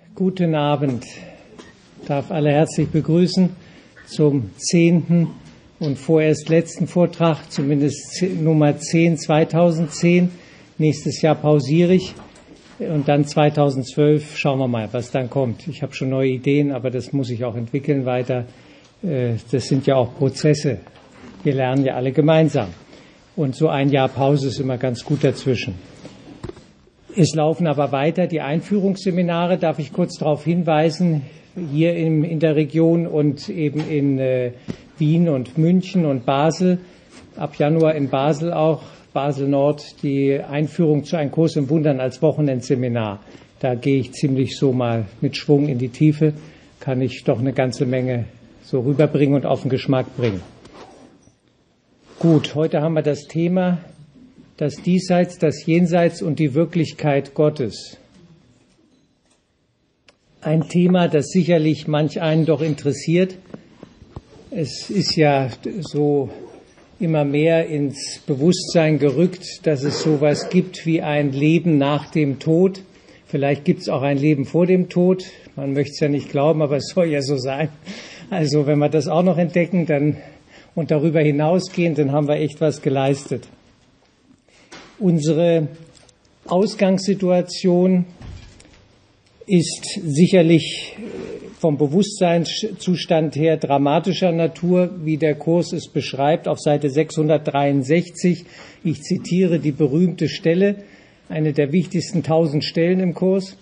Guten Abend. Ich darf alle herzlich begrüßen zum 10. und vorerst letzten Vortrag, zumindest Nummer 10 2010. Nächstes Jahr pausiere ich und dann 2012 schauen wir mal, was dann kommt. Ich habe schon neue Ideen, aber das muss ich auch entwickeln weiter. Das sind ja auch Prozesse. Wir lernen ja alle gemeinsam. Und so ein Jahr Pause ist immer ganz gut dazwischen. Es laufen aber weiter die Einführungsseminare, darf ich kurz darauf hinweisen, hier in der Region und eben in Wien und München und Basel, ab Januar in Basel auch, Basel Nord, die Einführung zu einem Kurs im Wundern als Wochenendseminar. Da gehe ich ziemlich so mal mit Schwung in die Tiefe, kann ich doch eine ganze Menge so rüberbringen und auf den Geschmack bringen. Gut, heute haben wir das Thema das Diesseits, das Jenseits und die Wirklichkeit Gottes. Ein Thema, das sicherlich manch einen doch interessiert. Es ist ja so immer mehr ins Bewusstsein gerückt, dass es sowas gibt wie ein Leben nach dem Tod. Vielleicht gibt es auch ein Leben vor dem Tod. Man möchte es ja nicht glauben, aber es soll ja so sein. Also wenn wir das auch noch entdecken und darüber hinausgehen, dann haben wir echt was geleistet. Unsere Ausgangssituation ist sicherlich vom Bewusstseinszustand her dramatischer Natur, wie der Kurs es beschreibt, auf Seite 663. Ich zitiere die berühmte Stelle, eine der wichtigsten 1000 Stellen im Kurs.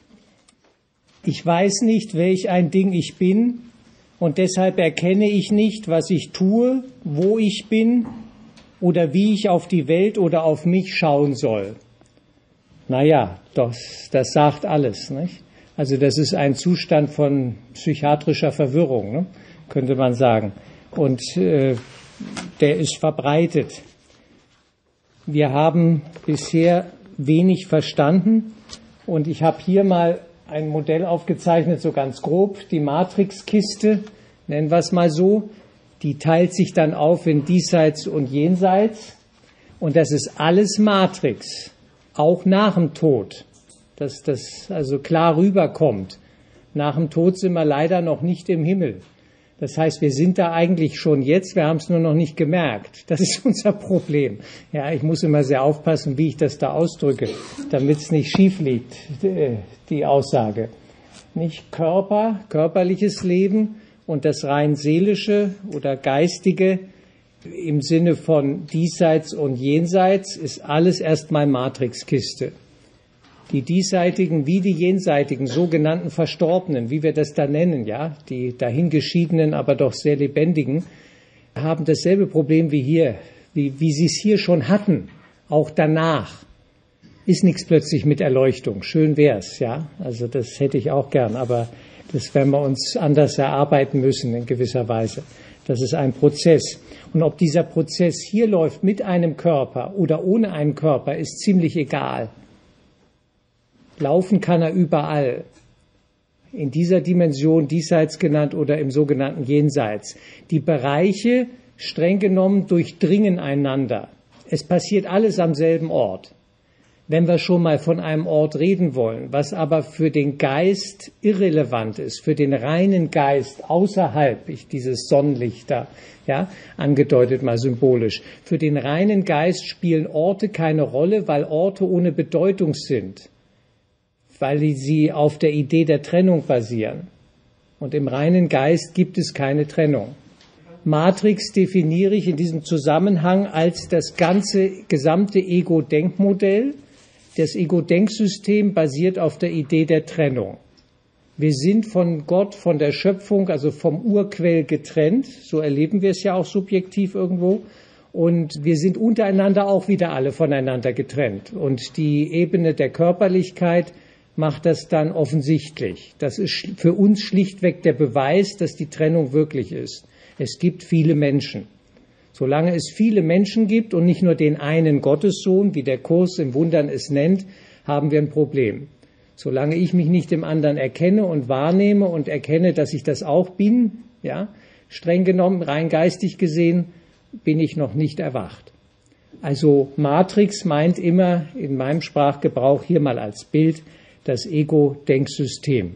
Ich weiß nicht, welch ein Ding ich bin, und deshalb erkenne ich nicht, was ich tue, wo ich bin, oder wie ich auf die Welt oder auf mich schauen soll. Naja, das sagt alles, nicht? Also das ist ein Zustand von psychiatrischer Verwirrung, ne? Könnte man sagen. Und der ist verbreitet. Wir haben bisher wenig verstanden und ich habe hier mal ein Modell aufgezeichnet, so ganz grob, die Matrixkiste, nennen wir es mal so. Die teilt sich dann auf in Diesseits und Jenseits. Und das ist alles Matrix, auch nach dem Tod, dass das also klar rüberkommt. Nach dem Tod sind wir leider noch nicht im Himmel. Das heißt, wir sind da eigentlich schon jetzt, wir haben es nur noch nicht gemerkt. Das ist unser Problem. Ja, ich muss immer sehr aufpassen, wie ich das da ausdrücke, damit es nicht schief liegt, die Aussage. Nicht körperliches Leben, und das rein seelische oder geistige im Sinne von Diesseits und Jenseits ist alles erstmal Matrixkiste. Die diesseitigen wie die jenseitigen sogenannten Verstorbenen, wie wir das da nennen, ja, die dahingeschiedenen, aber doch sehr lebendigen, haben dasselbe Problem wie hier, wie sie es hier schon hatten, auch danach. Ist nichts plötzlich mit Erleuchtung. Schön wär's, ja. Also das hätte ich auch gern, aber das werden wir uns anders erarbeiten müssen in gewisser Weise. Das ist ein Prozess. Und ob dieser Prozess hier läuft mit einem Körper oder ohne einen Körper, ist ziemlich egal. Laufen kann er überall. In dieser Dimension, diesseits genannt oder im sogenannten Jenseits. Die Bereiche, streng genommen, durchdringen einander. Es passiert alles am selben Ort. Wenn wir schon mal von einem Ort reden wollen, was aber für den Geist irrelevant ist, für den reinen Geist außerhalb, dieses Sonnenlicht da, ja, angedeutet mal symbolisch, für den reinen Geist spielen Orte keine Rolle, weil Orte ohne Bedeutung sind, weil sie auf der Idee der Trennung basieren. Und im reinen Geist gibt es keine Trennung. Matrix definiere ich in diesem Zusammenhang als das gesamte Ego-Denkmodell. Das Ego-Denksystem basiert auf der Idee der Trennung. Wir sind von Gott, von der Schöpfung, also vom Urquell getrennt. So erleben wir es ja auch subjektiv irgendwo. Und wir sind untereinander auch wieder alle voneinander getrennt. Und die Ebene der Körperlichkeit macht das dann offensichtlich. Das ist für uns schlichtweg der Beweis, dass die Trennung wirklich ist. Es gibt viele Menschen. Solange es viele Menschen gibt und nicht nur den einen Gottessohn, wie der Kurs im Wundern es nennt, haben wir ein Problem. Solange ich mich nicht im anderen erkenne und wahrnehme und erkenne, dass ich das auch bin, ja, streng genommen, rein geistig gesehen, bin ich noch nicht erwacht. Also Matrix meint immer in meinem Sprachgebrauch hier mal als Bild das Ego-Denksystem.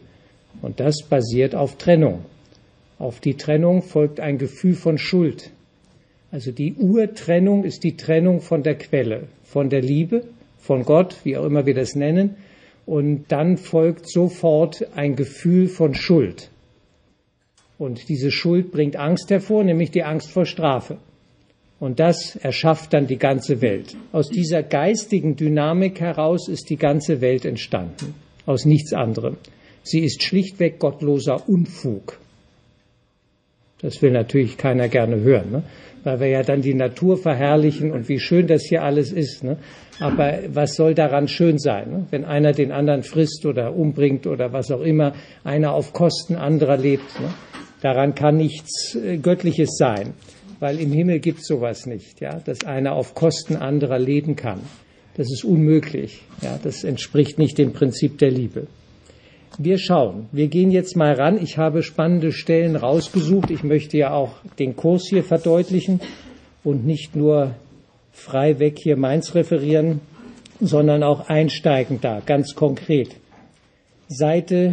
Und das basiert auf Trennung. Auf die Trennung folgt ein Gefühl von Schuld. Also die Urtrennung ist die Trennung von der Quelle, von der Liebe, von Gott, wie auch immer wir das nennen. Und dann folgt sofort ein Gefühl von Schuld. Und diese Schuld bringt Angst hervor, nämlich die Angst vor Strafe. Und das erschafft dann die ganze Welt. Aus dieser geistigen Dynamik heraus ist die ganze Welt entstanden. Aus nichts anderem. Sie ist schlichtweg gottloser Unfug. Das will natürlich keiner gerne hören, ne? Weil wir ja dann die Natur verherrlichen und wie schön das hier alles ist. Ne? Aber was soll daran schön sein, ne? Wenn einer den anderen frisst oder umbringt oder was auch immer, einer auf Kosten anderer lebt. Ne? Daran kann nichts Göttliches sein, weil im Himmel gibt es sowas nicht, ja? Dass einer auf Kosten anderer leben kann. Das ist unmöglich. Ja? Das entspricht nicht dem Prinzip der Liebe. Wir schauen. Wir gehen jetzt mal ran. Ich habe spannende Stellen rausgesucht. Ich möchte ja auch den Kurs hier verdeutlichen und nicht nur frei weg hier meins referieren, sondern auch einsteigen da, ganz konkret. Seite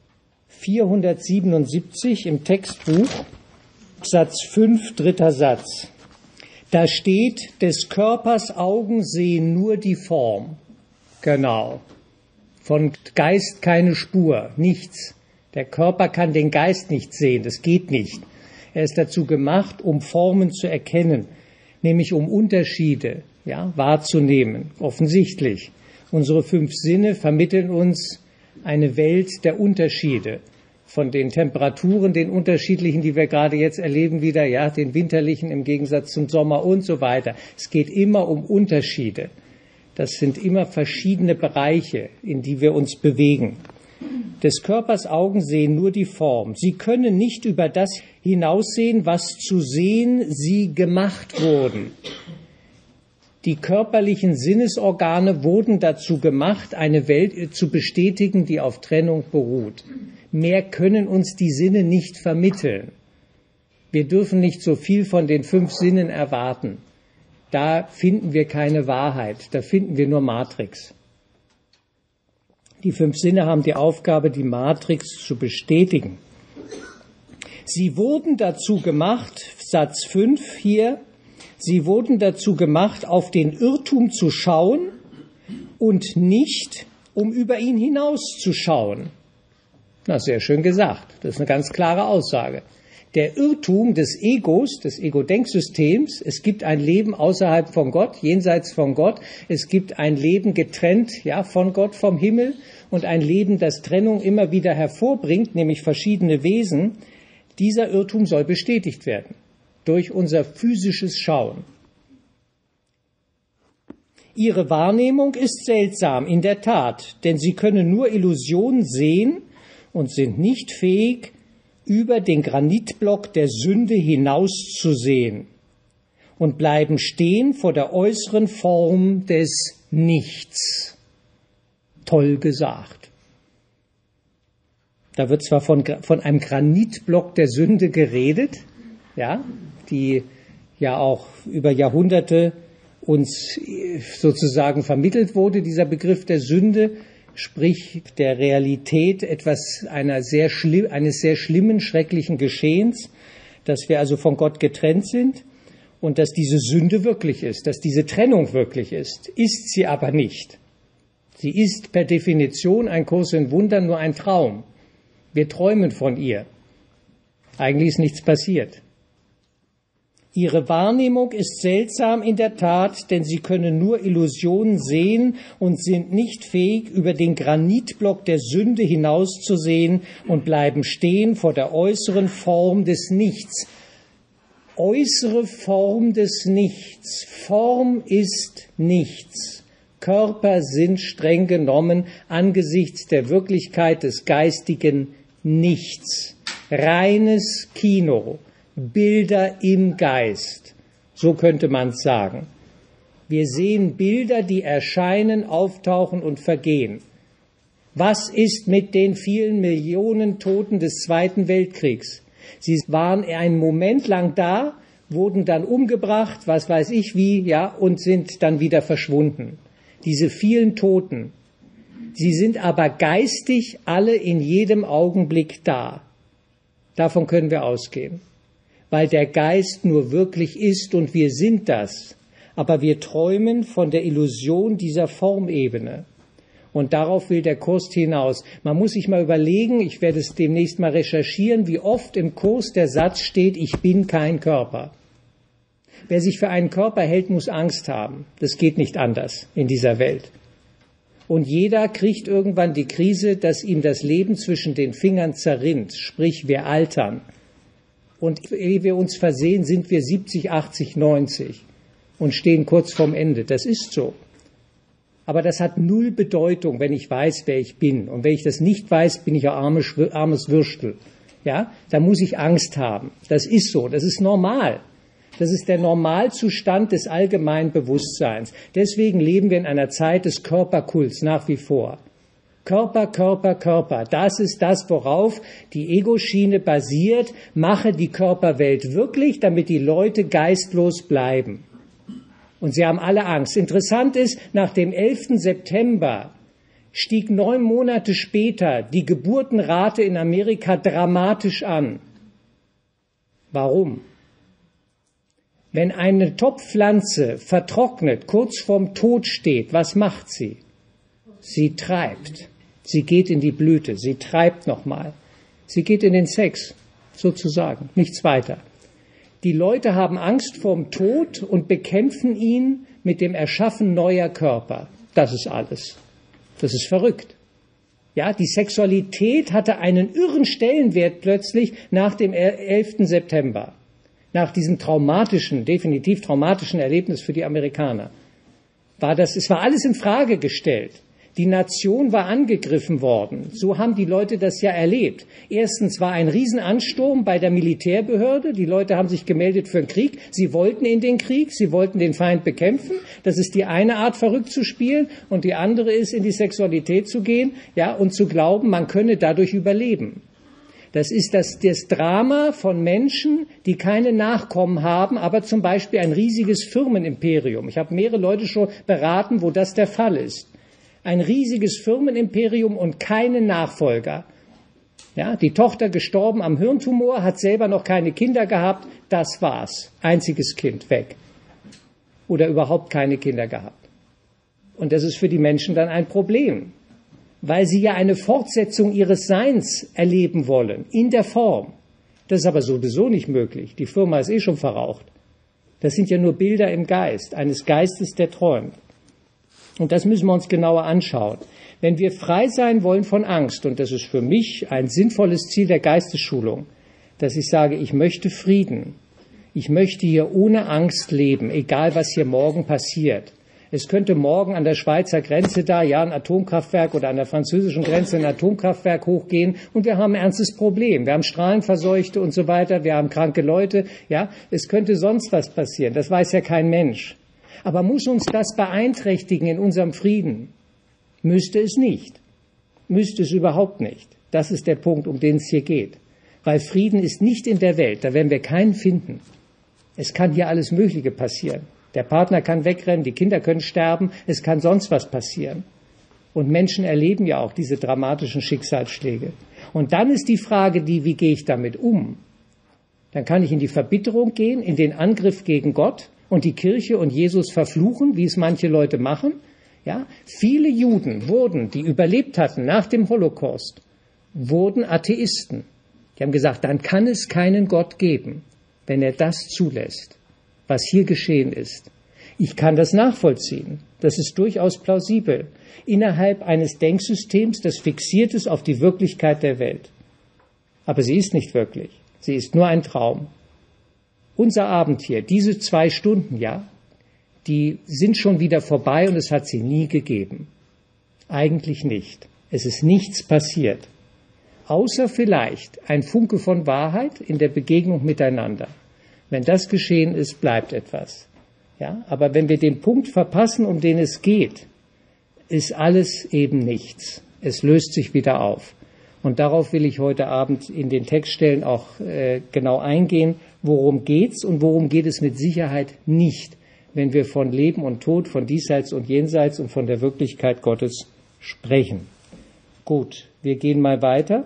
477 im Textbuch, Satz 5, dritter Satz. Da steht, des Körpers Augen sehen nur die Form. Genau. Von Geist keine Spur, nichts. Der Körper kann den Geist nicht sehen, das geht nicht. Er ist dazu gemacht, um Formen zu erkennen, nämlich um Unterschiede, ja, wahrzunehmen, offensichtlich. Unsere 5 Sinne vermitteln uns eine Welt der Unterschiede. Von den Temperaturen, den unterschiedlichen, die wir gerade jetzt erleben wieder, ja, den winterlichen im Gegensatz zum Sommer und so weiter. Es geht immer um Unterschiede. Das sind immer verschiedene Bereiche, in die wir uns bewegen. Des Körpers Augen sehen nur die Form. Sie können nicht über das hinaussehen, was zu sehen sie gemacht wurden. Die körperlichen Sinnesorgane wurden dazu gemacht, eine Welt zu bestätigen, die auf Trennung beruht. Mehr können uns die Sinne nicht vermitteln. Wir dürfen nicht so viel von den 5 Sinnen erwarten. Da finden wir keine Wahrheit, da finden wir nur Matrix. Die 5 Sinne haben die Aufgabe, die Matrix zu bestätigen. Sie wurden dazu gemacht, Satz 5 hier, sie wurden dazu gemacht, auf den Irrtum zu schauen und nicht, um über ihn hinauszuschauen. Na, sehr schön gesagt. Das ist eine ganz klare Aussage. Der Irrtum des Egos, des Ego-Denksystems, es gibt ein Leben außerhalb von Gott, jenseits von Gott, es gibt ein Leben getrennt, ja, von Gott, vom Himmel und ein Leben, das Trennung immer wieder hervorbringt, nämlich verschiedene Wesen. Dieser Irrtum soll bestätigt werden durch unser physisches Schauen. Ihre Wahrnehmung ist seltsam, in der Tat, denn sie können nur Illusionen sehen und sind nicht fähig, über den Granitblock der Sünde hinauszusehen und bleiben stehen vor der äußeren Form des Nichts. Toll gesagt. Da wird zwar von einem Granitblock der Sünde geredet, ja, die ja auch über Jahrhunderte uns sozusagen vermittelt wurde, dieser Begriff der Sünde, sprich der Realität eines sehr schlimmen, schrecklichen Geschehens, dass wir also von Gott getrennt sind und dass diese Sünde wirklich ist, dass diese Trennung wirklich ist. Ist sie aber nicht. Sie ist per Definition, ein Kurs in Wundern, nur ein Traum. Wir träumen von ihr. Eigentlich ist nichts passiert. Ihre Wahrnehmung ist seltsam in der Tat, denn sie können nur Illusionen sehen und sind nicht fähig, über den Granitblock der Sünde hinauszusehen und bleiben stehen vor der äußeren Form des Nichts. Äußere Form des Nichts. Form ist nichts. Körper sind streng genommen angesichts der Wirklichkeit des geistigen Nichts. Reines Kino. Bilder im Geist, so könnte man es sagen. Wir sehen Bilder, die erscheinen, auftauchen und vergehen. Was ist mit den vielen Millionen Toten des Zweiten Weltkriegs? Sie waren einen Moment lang da, wurden dann umgebracht, was weiß ich wie, ja, und sind dann wieder verschwunden. Diese vielen Toten, Sie sind aber geistig alle in jedem Augenblick da. Davon können wir ausgehen, weil der Geist nur wirklich ist und wir sind das. Aber wir träumen von der Illusion dieser Formebene. Und darauf will der Kurs hinaus. Man muss sich mal überlegen, ich werde es demnächst mal recherchieren, wie oft im Kurs der Satz steht, ich bin kein Körper. Wer sich für einen Körper hält, muss Angst haben. Das geht nicht anders in dieser Welt. Und jeder kriegt irgendwann die Krise, dass ihm das Leben zwischen den Fingern zerrinnt. Sprich, wir altern. Und ehe wir uns versehen, sind wir 70, 80, 90 und stehen kurz vorm Ende. Das ist so. Aber das hat null Bedeutung, wenn ich weiß, wer ich bin. Und wenn ich das nicht weiß, bin ich ein armes Würstel. Ja, da muss ich Angst haben. Das ist so. Das ist normal. Das ist der Normalzustand des allgemeinen Bewusstseins. Deswegen leben wir in einer Zeit des Körperkults nach wie vor. Körper, Körper, Körper. Das ist das, worauf die Ego-Schiene basiert. Mache die Körperwelt wirklich, damit die Leute geistlos bleiben. Und sie haben alle Angst. Interessant ist, nach dem 11. September stieg 9 Monate später die Geburtenrate in Amerika dramatisch an. Warum? Wenn eine Topfpflanze vertrocknet, kurz vorm Tod steht, was macht sie? Sie treibt. Sie geht in die Blüte. Sie treibt nochmal. Sie geht in den Sex, sozusagen. Nichts weiter. Die Leute haben Angst vorm Tod und bekämpfen ihn mit dem Erschaffen neuer Körper. Das ist alles. Das ist verrückt. Ja, die Sexualität hatte einen irren Stellenwert plötzlich nach dem 11. September. Nach diesem definitiv traumatischen Erlebnis für die Amerikaner. Es war alles in Frage gestellt. Die Nation war angegriffen worden. So haben die Leute das ja erlebt. Erstens war ein Riesenansturm bei der Militärbehörde. Die Leute haben sich gemeldet für den Krieg. Sie wollten in den Krieg. Sie wollten den Feind bekämpfen. Das ist die eine Art, verrückt zu spielen. Und die andere ist, in die Sexualität zu gehen, ja, und zu glauben, man könne dadurch überleben. Das ist das Drama von Menschen, die keine Nachkommen haben, aber zum Beispiel ein riesiges Firmenimperium. Ich habe mehrere Leute schon beraten, wo das der Fall ist. Ein riesiges Firmenimperium und keine Nachfolger. Ja, die Tochter gestorben am Hirntumor, hat selber noch keine Kinder gehabt, das war's. Einziges Kind, weg. Oder überhaupt keine Kinder gehabt. Und das ist für die Menschen dann ein Problem, weil sie ja eine Fortsetzung ihres Seins erleben wollen, in der Form. Das ist aber sowieso nicht möglich. Die Firma ist schon verraucht. Das sind ja nur Bilder im Geist, eines Geistes, der träumt. Und das müssen wir uns genauer anschauen. Wenn wir frei sein wollen von Angst, und das ist für mich ein sinnvolles Ziel der Geistesschulung, dass ich sage, ich möchte Frieden. Ich möchte hier ohne Angst leben, egal was hier morgen passiert. Es könnte morgen an der Schweizer Grenze ein Atomkraftwerk oder an der französischen Grenze ein Atomkraftwerk hochgehen und wir haben ein ernstes Problem. Wir haben Strahlenverseuchte und so weiter, wir haben kranke Leute. Ja, es könnte sonst was passieren, das weiß ja kein Mensch. Aber muss uns das beeinträchtigen in unserem Frieden? Müsste es nicht. Müsste es überhaupt nicht. Das ist der Punkt, um den es hier geht. Weil Frieden ist nicht in der Welt, da werden wir keinen finden. Es kann hier alles Mögliche passieren. Der Partner kann wegrennen, die Kinder können sterben, es kann sonst was passieren. Und Menschen erleben ja auch diese dramatischen Schicksalsschläge. Und dann ist die Frage wie gehe ich damit um? Dann kann ich in die Verbitterung gehen, in den Angriff gegen Gott und die Kirche und Jesus verfluchen, wie es manche Leute machen. Ja, viele Juden die überlebt hatten nach dem Holocaust, wurden Atheisten. Die haben gesagt, dann kann es keinen Gott geben, wenn er das zulässt, was hier geschehen ist. Ich kann das nachvollziehen. Das ist durchaus plausibel. Innerhalb eines Denksystems, das fixiert ist auf die Wirklichkeit der Welt. Aber sie ist nicht wirklich. Sie ist nur ein Traum. Unser Abend hier, diese 2 Stunden, die sind schon wieder vorbei und es hat sie nie gegeben. Eigentlich nicht. Es ist nichts passiert. Außer vielleicht ein Funke von Wahrheit in der Begegnung miteinander. Wenn das geschehen ist, bleibt etwas. Ja, aber wenn wir den Punkt verpassen, um den es geht, ist alles eben nichts. Es löst sich wieder auf. Und darauf will ich heute Abend in den Textstellen auch genau eingehen. Worum geht's und worum geht es mit Sicherheit nicht, wenn wir von Leben und Tod, von Diesseits und Jenseits und von der Wirklichkeit Gottes sprechen. Gut, wir gehen mal weiter.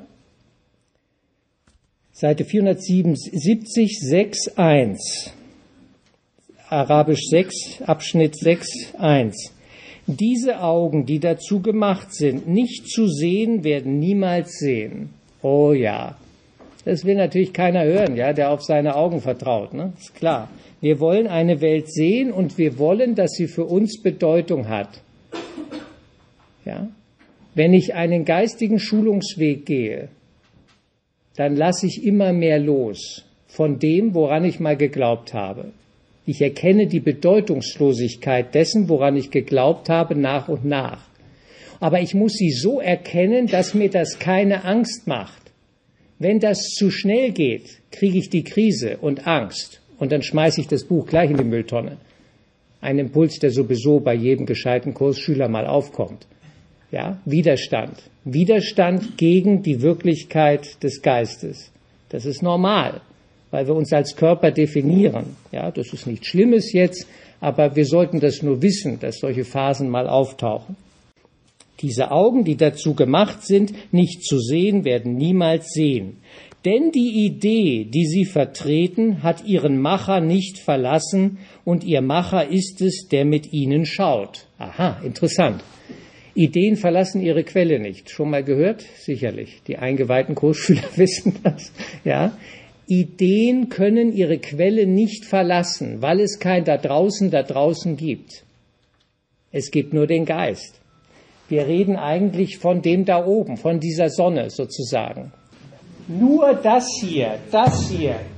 Seite 477, 6.1. Arabisch 6, Abschnitt 6.1. Diese Augen, die dazu gemacht sind, nicht zu sehen, werden niemals sehen. Oh ja, das will natürlich keiner hören, ja, der auf seine Augen vertraut, ne? Ist klar. Wir wollen eine Welt sehen und wir wollen, dass sie für uns Bedeutung hat. Ja? Wenn ich einen geistigen Schulungsweg gehe, dann lasse ich immer mehr los von dem, woran ich mal geglaubt habe. Ich erkenne die Bedeutungslosigkeit dessen, woran ich geglaubt habe, nach und nach. Aber ich muss sie so erkennen, dass mir das keine Angst macht. Wenn das zu schnell geht, kriege ich die Krise und Angst. Und dann schmeiße ich das Buch gleich in die Mülltonne. Ein Impuls, der sowieso bei jedem gescheiten Kursschüler mal aufkommt. Ja, Widerstand. Widerstand gegen die Wirklichkeit des Geistes. Das ist normal, weil wir uns als Körper definieren. Ja, das ist nichts Schlimmes jetzt, aber wir sollten das nur wissen, dass solche Phasen mal auftauchen. Diese Augen, die dazu gemacht sind, nicht zu sehen, werden niemals sehen. Denn die Idee, die sie vertreten, hat ihren Macher nicht verlassen und ihr Macher ist es, der mit ihnen schaut. Aha, interessant. Ideen verlassen ihre Quelle nicht. Schon mal gehört? Sicherlich. Die eingeweihten Kursschüler wissen das. Ja. Ideen können ihre Quelle nicht verlassen, weil es kein da draußen gibt. Es gibt nur den Geist. Wir reden eigentlich von dem da oben, von dieser Sonne sozusagen. Nur das hier, das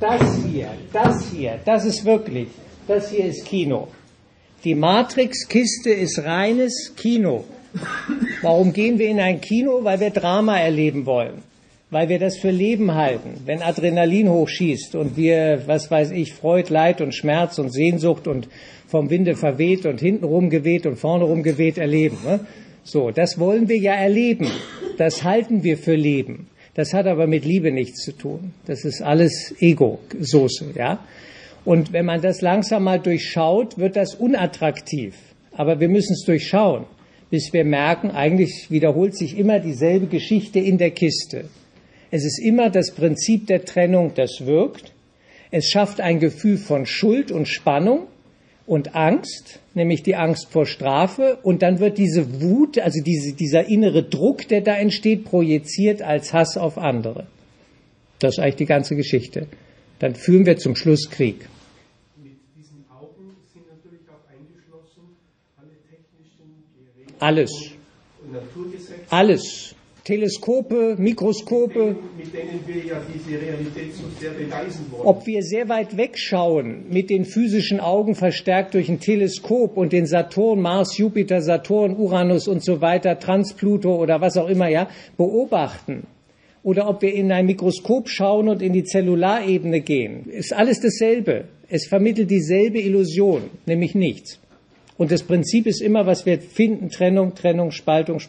ist wirklich, das hier ist Kino. Die Matrix-Kiste ist reines Kino. Warum gehen wir in ein Kino? Weil wir Drama erleben wollen. Weil wir das für Leben halten. Wenn Adrenalin hochschießt und wir, was weiß ich, Freud, Leid und Schmerz und Sehnsucht und vom Winde verweht und hintenrum geweht und vorne rum geweht erleben. Ne? So, das wollen wir ja erleben. Das halten wir für Leben. Das hat aber mit Liebe nichts zu tun. Das ist alles Ego-Soße, ja. Und wenn man das langsam mal durchschaut, wird das unattraktiv. Aber wir müssen es durchschauen, bis wir merken, eigentlich wiederholt sich immer dieselbe Geschichte in der Kiste. Es ist immer das Prinzip der Trennung, das wirkt. Es schafft ein Gefühl von Schuld und Spannung und Angst, nämlich die Angst vor Strafe. Und dann wird diese Wut, also dieser innere Druck, der da entsteht, projiziert als Hass auf andere. Das ist eigentlich die ganze Geschichte. Dann führen wir zum Schluss Krieg. Mit diesen Augen sind natürlich auch eingeschlossen alle technischen Geräte Alles. und Naturgesetze. Alles. Teleskope, Mikroskope. Mit denen wir ja diese Realität so sehr beweisen wollen. Ob wir sehr weit wegschauen, mit den physischen Augen verstärkt durch ein Teleskop und den Saturn, Mars, Jupiter, Saturn, Uranus und so weiter, Transpluto oder was auch immer, ja, beobachten. Oder ob wir in ein Mikroskop schauen und in die Zellularebene gehen. Ist alles dasselbe. Es vermittelt dieselbe Illusion, nämlich nichts. Und das Prinzip ist immer, was wir finden, Trennung, Spaltung.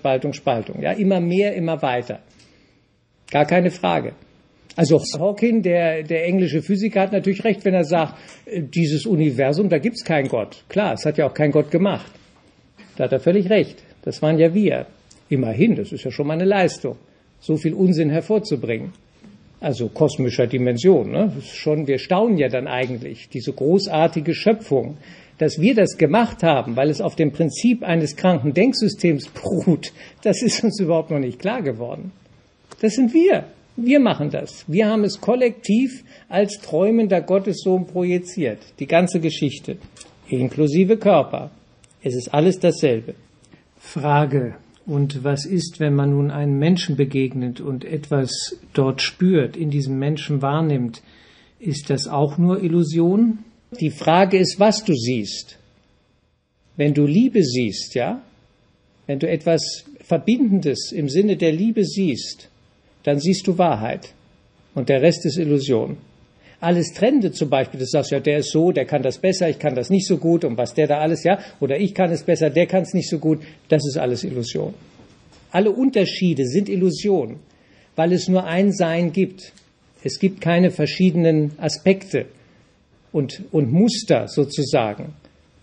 Ja, immer mehr, immer weiter. Gar keine Frage. Also Hawking, der englische Physiker, hat natürlich recht, wenn er sagt, dieses Universum, da gibt's keinen Gott. Klar, es hat ja auch kein Gott gemacht. Da hat er völlig recht. Das waren ja wir. Immerhin, das ist ja schon mal eine Leistung, so viel Unsinn hervorzubringen. Also kosmischer Dimension. Ne? Das ist schon, wir staunen ja dann eigentlich, diese großartige Schöpfung. Dass wir das gemacht haben, weil es auf dem Prinzip eines kranken Denksystems beruht, das ist uns überhaupt noch nicht klar geworden. Das sind wir. Wir machen das. Wir haben es kollektiv als träumender Gottessohn projiziert. Die ganze Geschichte. Inklusive Körper. Es ist alles dasselbe. Frage. Und was ist, wenn man nun einem Menschen begegnet und etwas dort spürt, in diesem Menschen wahrnimmt? Ist das auch nur Illusion? Die Frage ist, was du siehst. Wenn du Liebe siehst, ja, wenn du etwas Verbindendes im Sinne der Liebe siehst, dann siehst du Wahrheit. Und der Rest ist Illusion. Alles Trennende zum Beispiel, du sagst, ja, der ist so, der kann das besser, ich kann das nicht so gut und was der da alles, ja, oder ich kann es besser, der kann es nicht so gut, das ist alles Illusion. Alle Unterschiede sind Illusion, weil es nur ein Sein gibt. Es gibt keine verschiedenen Aspekte und Muster sozusagen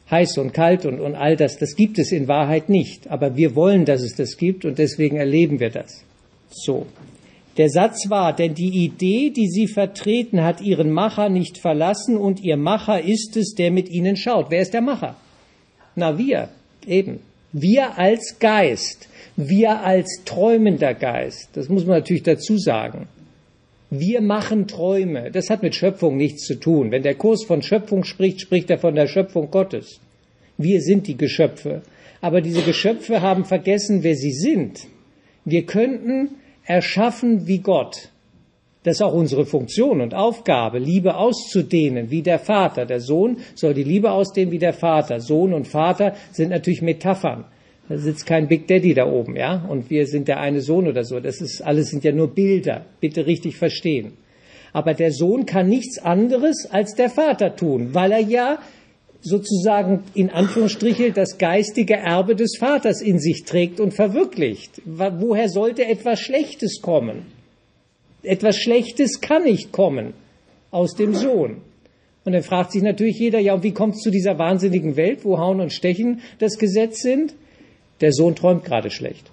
Heiß und kalt und all das, das gibt es in Wahrheit nicht. Aber wir wollen, dass es das gibt und deswegen erleben wir das. So. Der Satz war, denn die Idee, die Sie vertreten, hat Ihren Macher nicht verlassen und Ihr Macher ist es, der mit Ihnen schaut. Wer ist der Macher? Na, wir, eben. Wir als Geist, wir als träumender Geist. Das muss man natürlich dazu sagen. Wir machen Träume. Das hat mit Schöpfung nichts zu tun. Wenn der Kurs von Schöpfung spricht, spricht er von der Schöpfung Gottes. Wir sind die Geschöpfe. Aber diese Geschöpfe haben vergessen, wer sie sind. Wir könnten erschaffen wie Gott. Das ist auch unsere Funktion und Aufgabe, Liebe auszudehnen wie der Vater. Der Sohn soll die Liebe ausdehnen wie der Vater. Sohn und Vater sind natürlich Metaphern. Da sitzt kein Big Daddy da oben, ja? Und wir sind der eine Sohn oder so. Das ist alles sind ja nur Bilder. Bitte richtig verstehen. Aber der Sohn kann nichts anderes als der Vater tun, weil er ja sozusagen in Anführungsstriche das geistige Erbe des Vaters in sich trägt und verwirklicht. Woher sollte etwas Schlechtes kommen? Etwas Schlechtes kann nicht kommen aus dem Sohn. Und dann fragt sich natürlich jeder, ja, und wie kommt es zu dieser wahnsinnigen Welt, wo Hauen und Stechen das Gesetz sind? Der Sohn träumt gerade schlecht.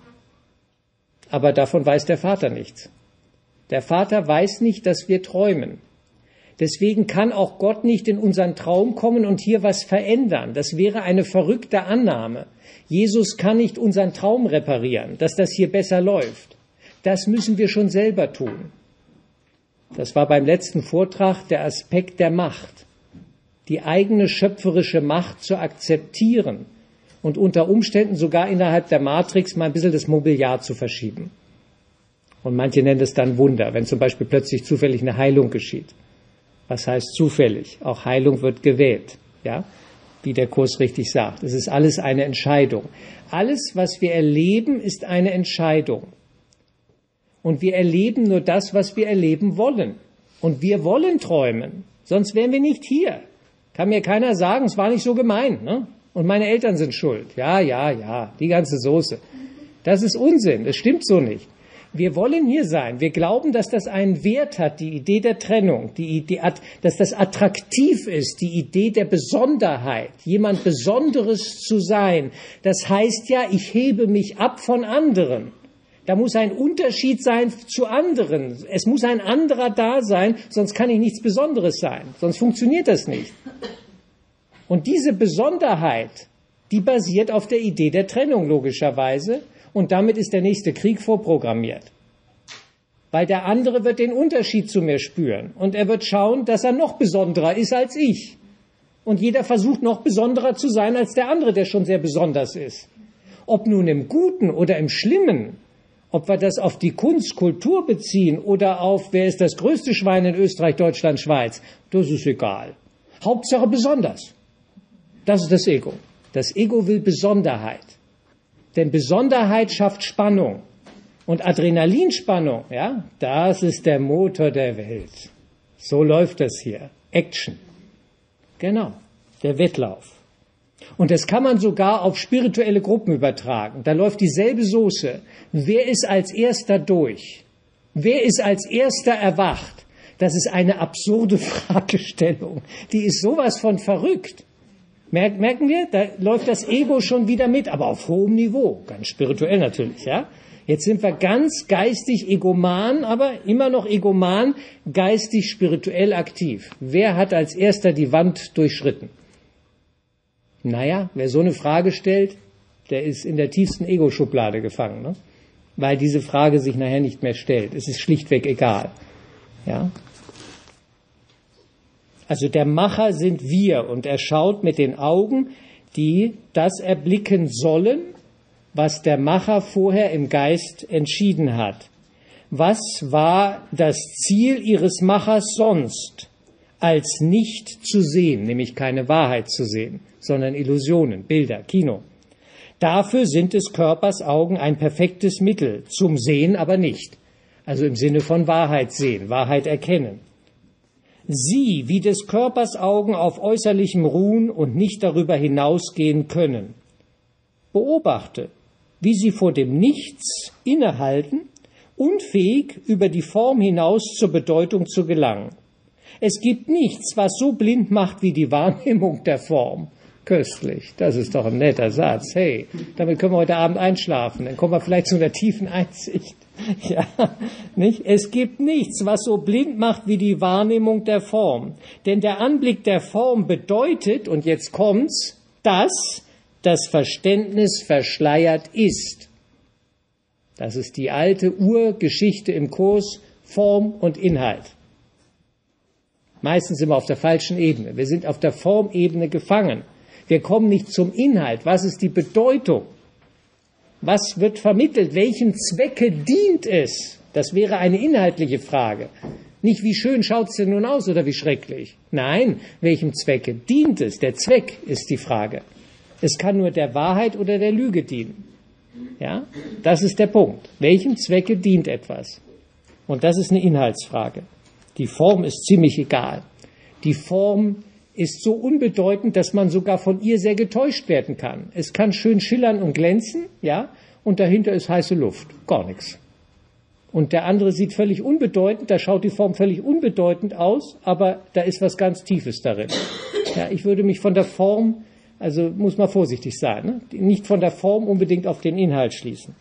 Aber davon weiß der Vater nichts. Der Vater weiß nicht, dass wir träumen. Deswegen kann auch Gott nicht in unseren Traum kommen und hier was verändern. Das wäre eine verrückte Annahme. Jesus kann nicht unseren Traum reparieren, dass das hier besser läuft. Das müssen wir schon selber tun. Das war beim letzten Vortrag der Aspekt der Macht. Die eigene schöpferische Macht zu akzeptieren und unter Umständen sogar innerhalb der Matrix mal ein bisschen das Mobiliar zu verschieben. Und manche nennen es dann Wunder, wenn zum Beispiel plötzlich zufällig eine Heilung geschieht. Was heißt zufällig? Auch Heilung wird gewählt, ja, wie der Kurs richtig sagt. Es ist alles eine Entscheidung. Alles, was wir erleben, ist eine Entscheidung. Und wir erleben nur das, was wir erleben wollen. Und wir wollen träumen, sonst wären wir nicht hier. Kann mir keiner sagen, es war nicht so gemein, ne? Und meine Eltern sind schuld. Ja, die ganze Soße. Das ist Unsinn, das stimmt so nicht. Wir wollen hier sein. Wir glauben, dass das einen Wert hat, die Idee der Trennung, die Idee, dass das attraktiv ist, die Idee der Besonderheit, jemand Besonderes zu sein. Das heißt ja, ich hebe mich ab von anderen. Da muss ein Unterschied sein zu anderen. Es muss ein anderer da sein, sonst kann ich nichts Besonderes sein. Sonst funktioniert das nicht. Und diese Besonderheit, die basiert auf der Idee der Trennung logischerweise. Und damit ist der nächste Krieg vorprogrammiert. Weil der andere wird den Unterschied zu mir spüren. Und er wird schauen, dass er noch besonderer ist als ich. Und jeder versucht noch besonderer zu sein als der andere, der schon sehr besonders ist. Ob nun im Guten oder im Schlimmen, ob wir das auf die Kunst, Kultur beziehen oder auf, wer ist das größte Schwein in Österreich, Deutschland, Schweiz, das ist egal. Hauptsache besonders. Das ist das Ego. Das Ego will Besonderheit. Denn Besonderheit schafft Spannung. Und Adrenalinspannung, ja, das ist der Motor der Welt. So läuft das hier. Action. Genau. Der Wettlauf. Und das kann man sogar auf spirituelle Gruppen übertragen. Da läuft dieselbe Soße. Wer ist als Erster durch? Wer ist als Erster erwacht? Das ist eine absurde Fragestellung. Die ist sowas von verrückt. Merken wir, da läuft das Ego schon wieder mit, aber auf hohem Niveau, ganz spirituell natürlich, ja. Jetzt sind wir ganz geistig egoman, aber immer noch egoman, geistig spirituell aktiv. Wer hat als Erster die Wand durchschritten? Naja, wer so eine Frage stellt, der ist in der tiefsten Ego-Schublade gefangen, ne? Weil diese Frage sich nachher nicht mehr stellt. Es ist schlichtweg egal, ja. Also der Macher sind wir und er schaut mit den Augen, die das erblicken sollen, was der Macher vorher im Geist entschieden hat. Was war das Ziel ihres Machers sonst, als nicht zu sehen, nämlich keine Wahrheit zu sehen, sondern Illusionen, Bilder, Kino. Dafür sind des Körpers Augen ein perfektes Mittel, zum Sehen aber nicht. Also im Sinne von Wahrheit sehen, Wahrheit erkennen. Sie, wie des Körpers Augen auf Äußerlichem ruhen und nicht darüber hinausgehen können. Beobachte, wie sie vor dem Nichts innehalten, unfähig über die Form hinaus zur Bedeutung zu gelangen. Es gibt nichts, was so blind macht wie die Wahrnehmung der Form. Köstlich. Das ist doch ein netter Satz. Hey, damit können wir heute Abend einschlafen. Dann kommen wir vielleicht zu einer tiefen Einsicht. Ja, nicht? Es gibt nichts, was so blind macht wie die Wahrnehmung der Form. Denn der Anblick der Form bedeutet, und jetzt kommt's, dass das Verständnis verschleiert ist. Das ist die alte Urgeschichte im Kurs Form und Inhalt. Meistens sind wir auf der falschen Ebene. Wir sind auf der Formebene gefangen. Wir kommen nicht zum Inhalt. Was ist die Bedeutung? Was wird vermittelt? Welchem Zwecke dient es? Das wäre eine inhaltliche Frage. Nicht, wie schön schaut es denn nun aus oder wie schrecklich. Nein, welchem Zwecke dient es? Der Zweck ist die Frage. Es kann nur der Wahrheit oder der Lüge dienen. Ja, das ist der Punkt. Welchem Zwecke dient etwas? Und das ist eine Inhaltsfrage. Die Form ist ziemlich egal. Die Form ist so unbedeutend, dass man sogar von ihr sehr getäuscht werden kann. Es kann schön schillern und glänzen, ja, und dahinter ist heiße Luft. Gar nichts. Und der andere sieht völlig unbedeutend, da schaut die Form völlig unbedeutend aus, aber da ist was ganz Tiefes darin. Ja, ich würde mich von der Form, also muss man vorsichtig sein, ne? Nicht von der Form unbedingt auf den Inhalt schließen.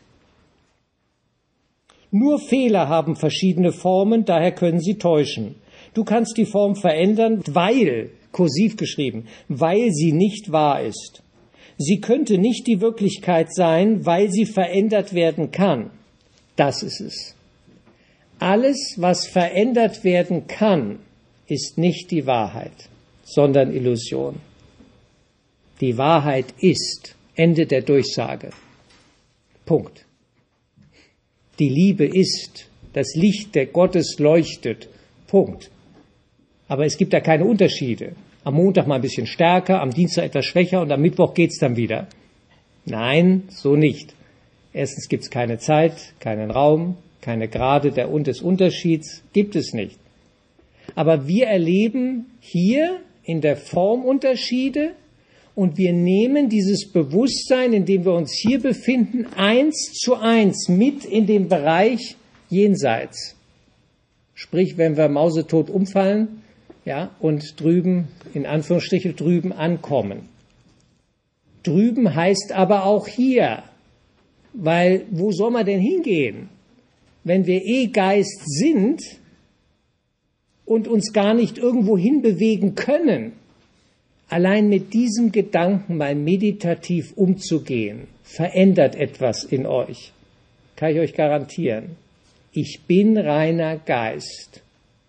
Nur Fehler haben verschiedene Formen, daher können sie täuschen. Du kannst die Form verändern, weil, kursiv geschrieben, weil sie nicht wahr ist. Sie könnte nicht die Wirklichkeit sein, weil sie verändert werden kann. Das ist es. Alles, was verändert werden kann, ist nicht die Wahrheit, sondern Illusion. Die Wahrheit ist Ende der Durchsage. Punkt. Die Liebe ist, das Licht der Gottes leuchtet. Punkt. Aber es gibt da keine Unterschiede. Am Montag mal ein bisschen stärker, am Dienstag etwas schwächer und am Mittwoch geht's dann wieder. Nein, so nicht. Erstens gibt's keine Zeit, keinen Raum, keine Grade des Unterschieds, gibt es nicht. Aber wir erleben hier in der Form Unterschiede und wir nehmen dieses Bewusstsein, in dem wir uns hier befinden, 1:1 mit in den Bereich Jenseits. Sprich, wenn wir mausetot umfallen, ja, und drüben, in Anführungsstrichen, drüben ankommen. Drüben heißt aber auch hier, weil wo soll man denn hingehen, wenn wir Geist sind und uns gar nicht irgendwo hinbewegen können? Allein mit diesem Gedanken mal meditativ umzugehen, verändert etwas in euch. Kann ich euch garantieren. Ich bin reiner Geist.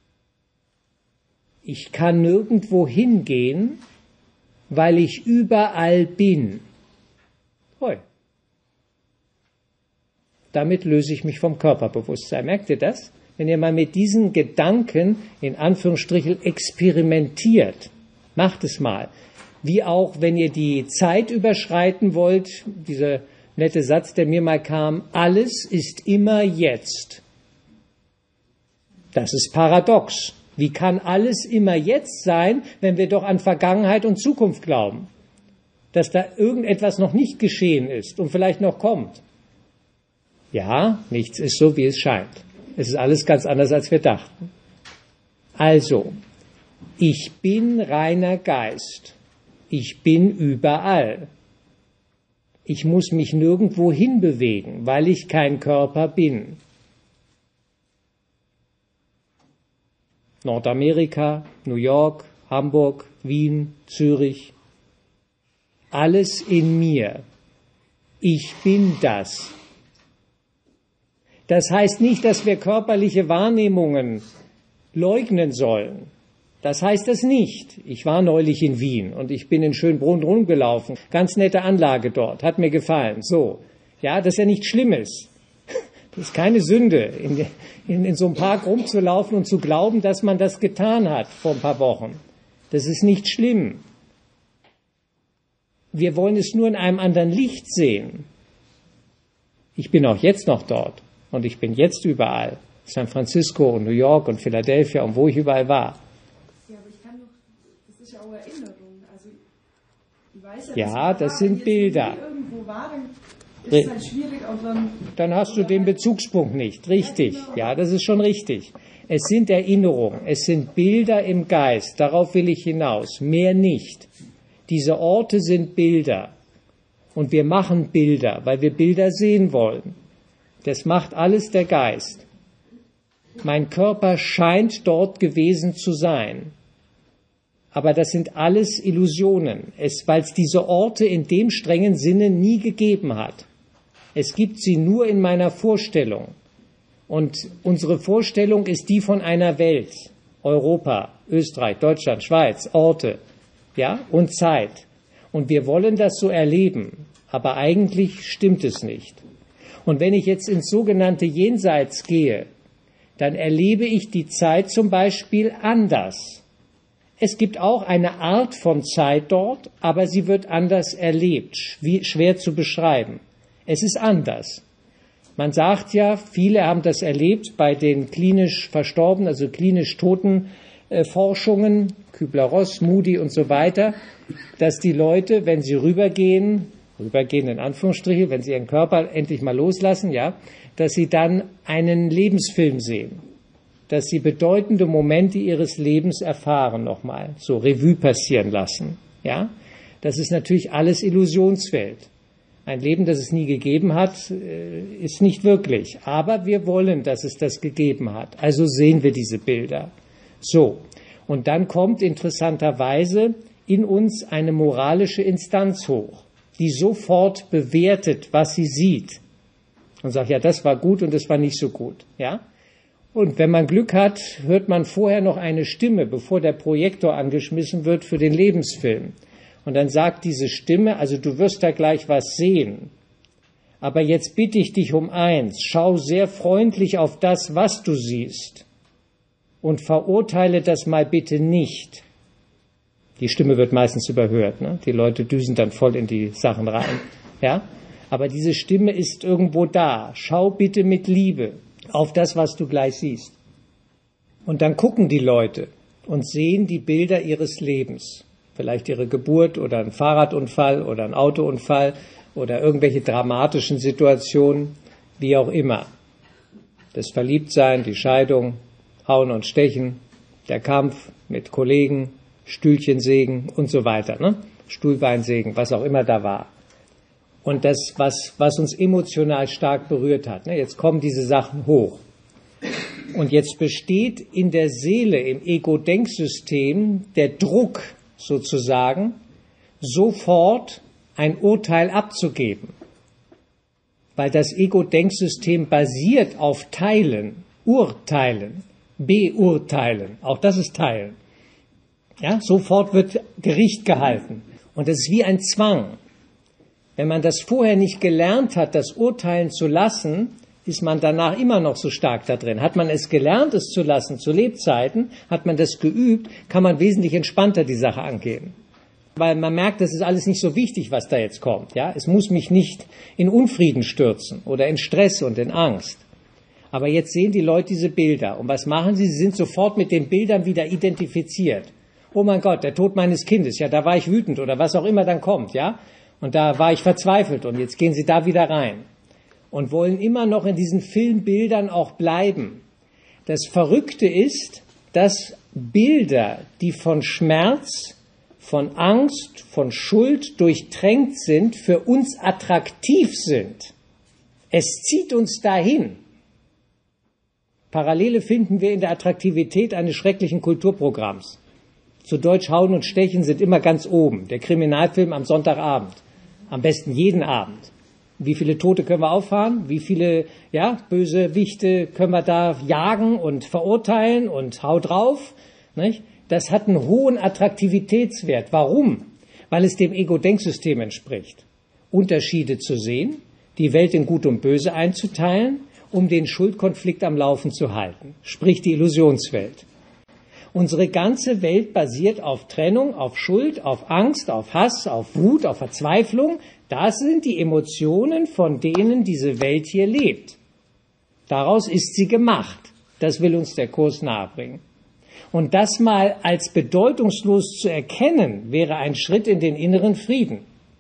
Ich kann nirgendwo hingehen, weil ich überall bin. Hoi. Damit löse ich mich vom Körperbewusstsein. Merkt ihr das? Wenn ihr mal mit diesen Gedanken, in Anführungsstrichen, experimentiert, macht es mal. Wie auch, wenn ihr die Zeit überschreiten wollt, dieser nette Satz, der mir mal kam, alles ist immer jetzt. Das ist paradox. Wie kann alles immer jetzt sein, wenn wir doch an Vergangenheit und Zukunft glauben? Dass da irgendetwas noch nicht geschehen ist und vielleicht noch kommt. Ja, nichts ist so, wie es scheint. Es ist alles ganz anders, als wir dachten. Also, ich bin reiner Geist. Ich bin überall. Ich muss mich nirgendwo hinbewegen, weil ich kein Körper bin. Nordamerika, New York, Hamburg, Wien, Zürich. Alles in mir. Ich bin das. Das heißt nicht, dass wir körperliche Wahrnehmungen leugnen sollen. Das heißt das nicht. Ich war neulich in Wien und ich bin in Schönbrunn rumgelaufen. Ganz nette Anlage dort, hat mir gefallen. So, ja, das ist ja nichts Schlimmes. Das ist keine Sünde, in so einem Park rumzulaufen und zu glauben, dass man das getan hat vor ein paar Wochen. Das ist nicht schlimm. Wir wollen es nur in einem anderen Licht sehen. Ich bin auch jetzt noch dort und ich bin jetzt überall. San Francisco und New York und Philadelphia und wo ich überall war. Ja, aber ich kann doch, das ist ja auch Erinnerung. Also, ich weiß ja, das sind Bilder. Irgendwo war, dann ist es halt schwierig, auch dann hast du den Bezugspunkt nicht. Richtig. Ja, das ist schon richtig. Es sind Erinnerungen, es sind Bilder im Geist. Darauf will ich hinaus. Mehr nicht. Diese Orte sind Bilder. Und wir machen Bilder, weil wir Bilder sehen wollen. Das macht alles der Geist. Mein Körper scheint dort gewesen zu sein. Aber das sind alles Illusionen, weil es diese Orte in dem strengen Sinne nie gegeben hat. Es gibt sie nur in meiner Vorstellung. Und unsere Vorstellung ist die von einer Welt. Europa, Österreich, Deutschland, Schweiz, Orte, ja, und Zeit. Und wir wollen das so erleben. Aber eigentlich stimmt es nicht. Und wenn ich jetzt ins sogenannte Jenseits gehe, dann erlebe ich die Zeit zum Beispiel anders. Es gibt auch eine Art von Zeit dort, aber sie wird anders erlebt, schwer zu beschreiben. Es ist anders. Man sagt ja, viele haben das erlebt bei den klinisch Verstorbenen, also klinisch toten Forschungen, Kübler-Ross, Moody und so weiter, dass die Leute, wenn sie rübergehen in Anführungsstriche, wenn sie ihren Körper endlich mal loslassen, ja, dass sie dann einen Lebensfilm sehen, dass sie bedeutende Momente ihres Lebens erfahren nochmal, so Revue passieren lassen, ja. Das ist natürlich alles Illusionswelt. Ein Leben, das es nie gegeben hat, ist nicht wirklich. Aber wir wollen, dass es das gegeben hat. Also sehen wir diese Bilder. So. Und dann kommt interessanterweise in uns eine moralische Instanz hoch, die sofort bewertet, was sie sieht. Und sagt, ja, das war gut und das war nicht so gut, ja. Und wenn man Glück hat, hört man vorher noch eine Stimme, bevor der Projektor angeschmissen wird für den Lebensfilm. Und dann sagt diese Stimme, also du wirst da gleich was sehen. Aber jetzt bitte ich dich um eins, schau sehr freundlich auf das, was du siehst. Und verurteile das mal bitte nicht. Die Stimme wird meistens überhört, ne? Die Leute düsen dann voll in die Sachen rein, ja. Aber diese Stimme ist irgendwo da. Schau bitte mit Liebe auf das, was du gleich siehst. Und dann gucken die Leute und sehen die Bilder ihres Lebens. Vielleicht ihre Geburt oder ein Fahrradunfall oder ein Autounfall oder irgendwelche dramatischen Situationen, wie auch immer. Das Verliebtsein, die Scheidung, Hauen und Stechen, der Kampf mit Kollegen, Stühlchensägen und so weiter, ne? Stuhlbeinsägen, was auch immer da war. Und das, was uns emotional stark berührt hat, ne? Jetzt kommen diese Sachen hoch. Und jetzt besteht in der Seele, im Ego-Denksystem, der Druck, sozusagen, sofort ein Urteil abzugeben. Weil das Ego-Denksystem basiert auf Teilen, Urteilen, Beurteilen. Auch das ist Teilen. Ja, sofort wird Gericht gehalten. Und das ist wie ein Zwang. Wenn man das vorher nicht gelernt hat, das urteilen zu lassen, ist man danach immer noch so stark da drin. Hat man es gelernt, es zu lassen, zu Lebzeiten, hat man das geübt, kann man wesentlich entspannter die Sache angehen. Weil man merkt, das ist alles nicht so wichtig, was da jetzt kommt. Ja? Es muss mich nicht in Unfrieden stürzen oder in Stress und in Angst. Aber jetzt sehen die Leute diese Bilder. Und was machen sie? Sie sind sofort mit den Bildern wieder identifiziert. Oh mein Gott, der Tod meines Kindes, ja, da war ich wütend oder was auch immer dann kommt, ja. Und da war ich verzweifelt und jetzt gehen sie da wieder rein. Und wollen immer noch in diesen Filmbildern auch bleiben. Das Verrückte ist, dass Bilder, die von Schmerz, von Angst, von Schuld durchtränkt sind, für uns attraktiv sind. Es zieht uns dahin. Parallele finden wir in der Attraktivität eines schrecklichen Kulturprogramms. Zu Deutsch Hauen und Stechen sind immer ganz oben. Der Kriminalfilm am Sonntagabend. Am besten jeden Abend. Wie viele Tote können wir auffahren? Wie viele Bösewichte können wir da jagen und verurteilen und hau drauf? Nicht? Das hat einen hohen Attraktivitätswert. Warum? Weil es dem Ego-Denksystem entspricht. Unterschiede zu sehen, die Welt in Gut und Böse einzuteilen, um den Schuldkonflikt am Laufen zu halten. Sprich die Illusionswelt. Unsere ganze Welt basiert auf Trennung, auf Schuld, auf Angst, auf Hass, auf Wut, auf Verzweiflung. Das sind die Emotionen, von denen diese Welt hier lebt. Daraus ist sie gemacht. Das will uns der Kurs nahebringen. Und das mal als bedeutungslos zu erkennen, wäre ein Schritt in den inneren Frieden.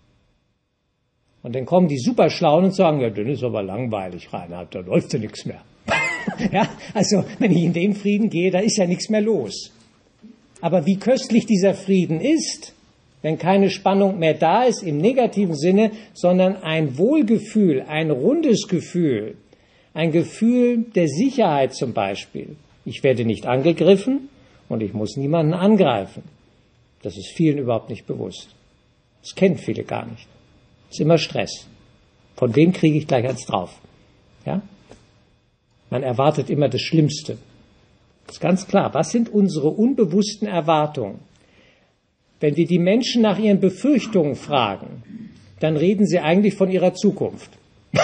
Und dann kommen die Superschlauen und sagen, ja, dann ist aber langweilig, Reinhard, da läuft ja nichts mehr. Ja, also wenn ich in den Frieden gehe, da ist ja nichts mehr los. Aber wie köstlich dieser Frieden ist, Wenn keine Spannung mehr da ist im negativen Sinne, sondern ein Wohlgefühl, ein rundes Gefühl, ein Gefühl der Sicherheit zum Beispiel. Ich werde nicht angegriffen und ich muss niemanden angreifen. Das ist vielen überhaupt nicht bewusst. Das kennen viele gar nicht. Das ist immer Stress. Von wem kriege ich gleich eins drauf? Ja? Man erwartet immer das Schlimmste. Das ist ganz klar. Was sind unsere unbewussten Erwartungen? Wenn wir die Menschen nach ihren Befürchtungen fragen, dann reden sie eigentlich von ihrer Zukunft.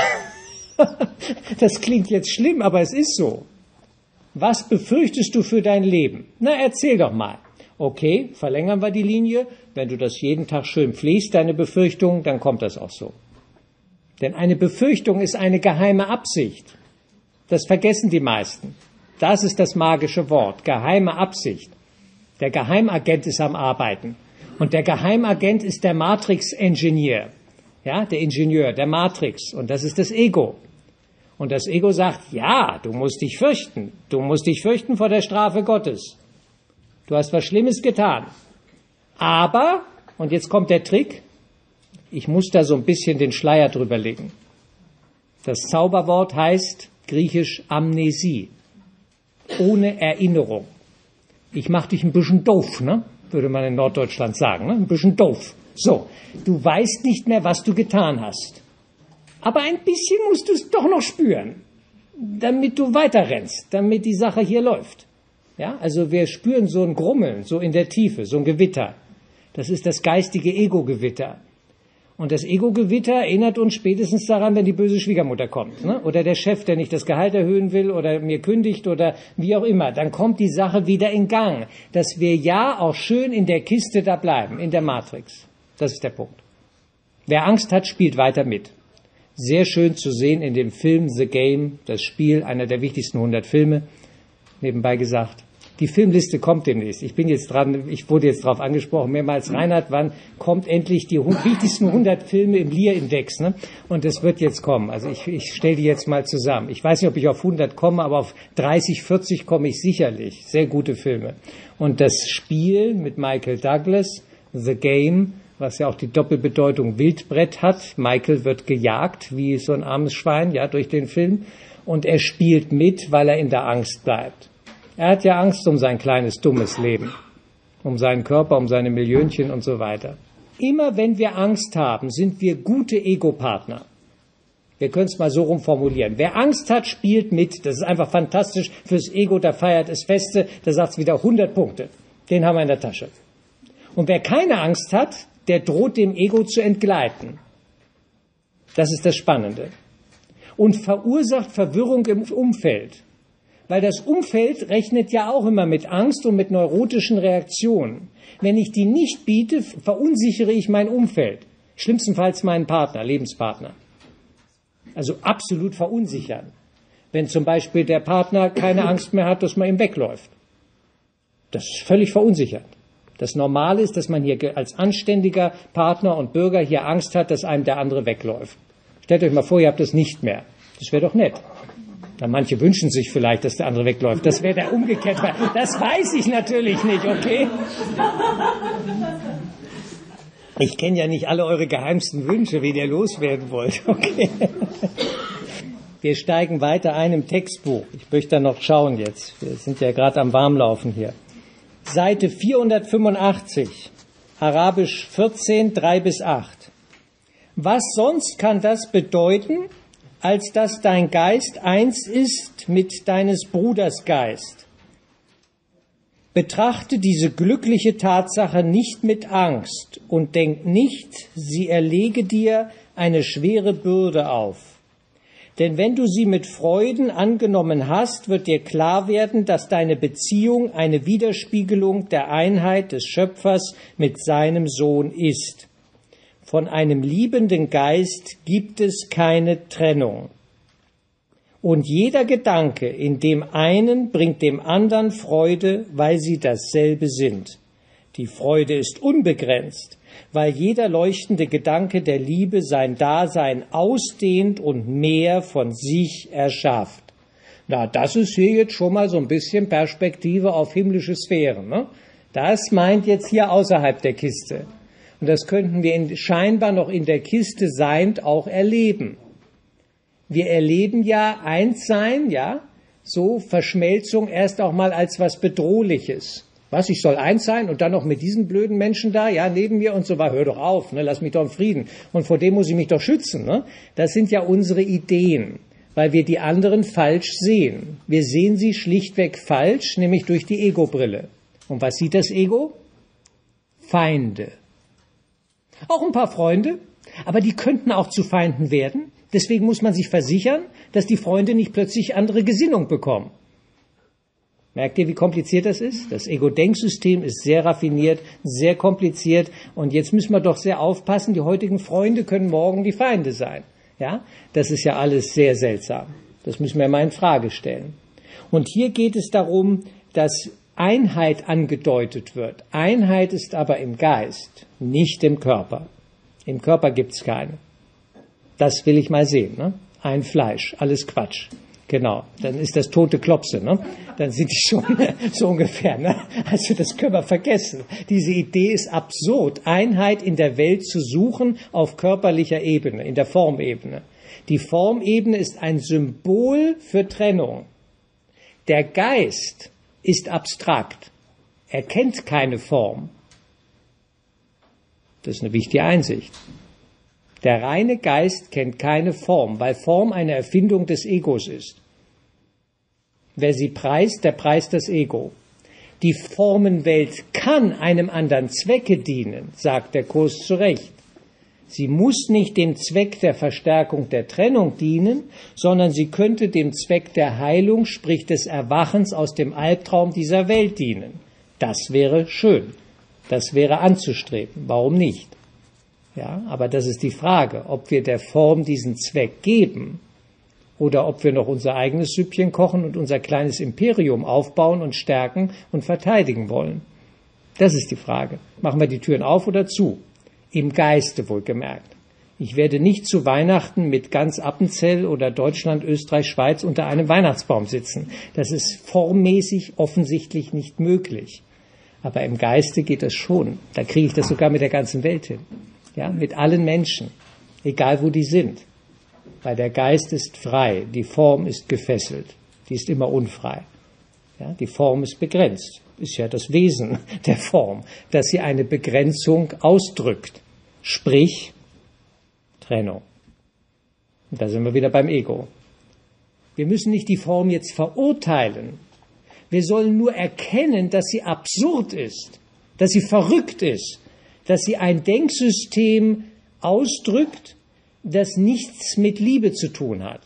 Das klingt jetzt schlimm, aber es ist so. Was befürchtest du für dein Leben? Na, erzähl doch mal. Okay, verlängern wir die Linie. Wenn du das jeden Tag schön pflegst, deine Befürchtung, dann kommt das auch so. Denn eine Befürchtung ist eine geheime Absicht. Das vergessen die meisten. Das ist das magische Wort, geheime Absicht. Der Geheimagent ist am Arbeiten. Und der Geheimagent ist der Matrix-Engineer. Ja, der Ingenieur, der Matrix. Und das ist das Ego. Und das Ego sagt, ja, du musst dich fürchten. Du musst dich fürchten vor der Strafe Gottes. Du hast was Schlimmes getan. Aber, und jetzt kommt der Trick, ich muss da so ein bisschen den Schleier drüber legen. Das Zauberwort heißt griechisch Amnesie. Ohne Erinnerung. Ich mach dich ein bisschen doof, ne? Würde man in Norddeutschland sagen, ne? Ein bisschen doof. So, du weißt nicht mehr, was du getan hast. Aber ein bisschen musst du es doch noch spüren, damit du weiterrennst, damit die Sache hier läuft. Ja, also wir spüren so ein Grummeln, so in der Tiefe, so ein Gewitter. Das ist das geistige Ego-Gewitter. Und das Ego-Gewitter erinnert uns spätestens daran, wenn die böse Schwiegermutter kommt, ne? Oder der Chef, der nicht das Gehalt erhöhen will oder mir kündigt oder wie auch immer. Dann kommt die Sache wieder in Gang, dass wir ja auch schön in der Kiste da bleiben, in der Matrix. Das ist der Punkt. Wer Angst hat, spielt weiter mit. Sehr schön zu sehen in dem Film The Game, das Spiel, einer der wichtigsten 100 Filme, nebenbei gesagt. Die Filmliste kommt demnächst. Ich bin jetzt dran, ich wurde jetzt darauf angesprochen, mehrmals, Reinhard, wann kommt endlich die wichtigsten 100 Filme im Lear-Index, ne? Und das wird jetzt kommen. Also ich stelle die jetzt mal zusammen. Ich weiß nicht, ob ich auf 100 komme, aber auf 30, 40 komme ich sicherlich. Sehr gute Filme. Und das Spiel mit Michael Douglas, The Game, was ja auch die Doppelbedeutung Wildbrett hat. Michael wird gejagt, wie so ein armes Schwein, ja, durch den Film. Und er spielt mit, weil er in der Angst bleibt. Er hat ja Angst um sein kleines, dummes Leben, um seinen Körper, um seine Millionchen und so weiter. Immer wenn wir Angst haben, sind wir gute Ego-Partner. Wir können es mal so rumformulieren. Wer Angst hat, spielt mit. Das ist einfach fantastisch fürs Ego, da feiert es Feste, da sagt es wieder 100 Punkte. Den haben wir in der Tasche. Und wer keine Angst hat, der droht dem Ego zu entgleiten. Das ist das Spannende. Und verursacht Verwirrung im Umfeld. Weil das Umfeld rechnet ja auch immer mit Angst und mit neurotischen Reaktionen. Wenn ich die nicht biete, verunsichere ich mein Umfeld. Schlimmstenfalls meinen Partner, Lebenspartner. Also absolut verunsichern. Wenn zum Beispiel der Partner keine Angst mehr hat, dass man ihm wegläuft. Das ist völlig verunsichernd. Das Normale ist, dass man hier als anständiger Partner und Bürger hier Angst hat, dass einem der andere wegläuft. Stellt euch mal vor, ihr habt das nicht mehr. Das wäre doch nett. Na, manche wünschen sich vielleicht, dass der andere wegläuft. Das wäre der umgekehrt. Das weiß ich natürlich nicht, okay? Ich kenne ja nicht alle eure geheimsten Wünsche, wie ihr loswerden wollt, okay? Wir steigen weiter ein im Textbuch. Ich möchte da noch schauen jetzt. Wir sind ja gerade am Warmlaufen hier. Seite 485, Arabisch 14, 3-8. Was sonst kann das bedeuten, als dass dein Geist eins ist mit deines Bruders Geist? Betrachte diese glückliche Tatsache nicht mit Angst und denk nicht, sie erlege dir eine schwere Bürde auf. Denn wenn du sie mit Freuden angenommen hast, wird dir klar werden, dass deine Beziehung eine Widerspiegelung der Einheit des Schöpfers mit seinem Sohn ist. Von einem liebenden Geist gibt es keine Trennung. Und jeder Gedanke in dem einen bringt dem anderen Freude, weil sie dasselbe sind. Die Freude ist unbegrenzt, weil jeder leuchtende Gedanke der Liebe sein Dasein ausdehnt und mehr von sich erschafft. Na, das ist hier jetzt schon mal so ein bisschen Perspektive auf himmlische Sphären, ne? Das meint jetzt hier außerhalb der Kiste. Und das könnten wir scheinbar noch in der Kiste seiend auch erleben. Wir erleben ja Einssein, ja, so Verschmelzung erst auch mal als was Bedrohliches. Was, ich soll eins sein und dann noch mit diesen blöden Menschen da, ja, neben mir und so weiter. Hör doch auf, ne, lass mich doch in Frieden. Und vor dem muss ich mich doch schützen. Ne? Das sind ja unsere Ideen, weil wir die anderen falsch sehen. Wir sehen sie schlichtweg falsch, nämlich durch die Ego-Brille. Und was sieht das Ego? Feinde. Auch ein paar Freunde, aber die könnten auch zu Feinden werden. Deswegen muss man sich versichern, dass die Freunde nicht plötzlich andere Gesinnung bekommen. Merkt ihr, wie kompliziert das ist? Das Ego-Denksystem ist sehr raffiniert, sehr kompliziert. Und jetzt müssen wir doch sehr aufpassen, die heutigen Freunde können morgen die Feinde sein. Ja, das ist ja alles sehr seltsam. Das müssen wir mal in Frage stellen. Und hier geht es darum, dass Einheit angedeutet wird. Einheit ist aber im Geist, nicht im Körper. Im Körper gibt's keine. Das will ich mal sehen. Ne? Ein Fleisch, alles Quatsch. Genau, dann ist das tote Klopse, ne? Dann sind die schon so ungefähr. Ne? Also das können wir vergessen. Diese Idee ist absurd, Einheit in der Welt zu suchen auf körperlicher Ebene, in der Formebene. Die Formebene ist ein Symbol für Trennung. Der Geist ist abstrakt. Er kennt keine Form. Das ist eine wichtige Einsicht. Der reine Geist kennt keine Form, weil Form eine Erfindung des Egos ist. Wer sie preist, der preist das Ego. Die Formenwelt kann einem anderen Zwecke dienen, sagt der Kurs zu Recht. Sie muss nicht dem Zweck der Verstärkung der Trennung dienen, sondern sie könnte dem Zweck der Heilung, sprich des Erwachens aus dem Albtraum dieser Welt dienen. Das wäre schön. Das wäre anzustreben. Warum nicht? Ja, aber das ist die Frage, ob wir der Form diesen Zweck geben oder ob wir noch unser eigenes Süppchen kochen und unser kleines Imperium aufbauen und stärken und verteidigen wollen. Das ist die Frage. Machen wir die Türen auf oder zu? Im Geiste wohlgemerkt. Ich werde nicht zu Weihnachten mit ganz Appenzell oder Deutschland, Österreich, Schweiz unter einem Weihnachtsbaum sitzen. Das ist formmäßig offensichtlich nicht möglich. Aber im Geiste geht das schon. Da kriege ich das sogar mit der ganzen Welt hin. Ja, mit allen Menschen, egal wo die sind. Weil der Geist ist frei, die Form ist gefesselt, die ist immer unfrei. Ja, die Form ist begrenzt, ist ja das Wesen der Form, dass sie eine Begrenzung ausdrückt, sprich Trennung. Und da sind wir wieder beim Ego. Wir müssen nicht die Form jetzt verurteilen, wir sollen nur erkennen, dass sie absurd ist, dass sie verrückt ist, dass sie ein Denksystem ausdrückt, das nichts mit Liebe zu tun hat.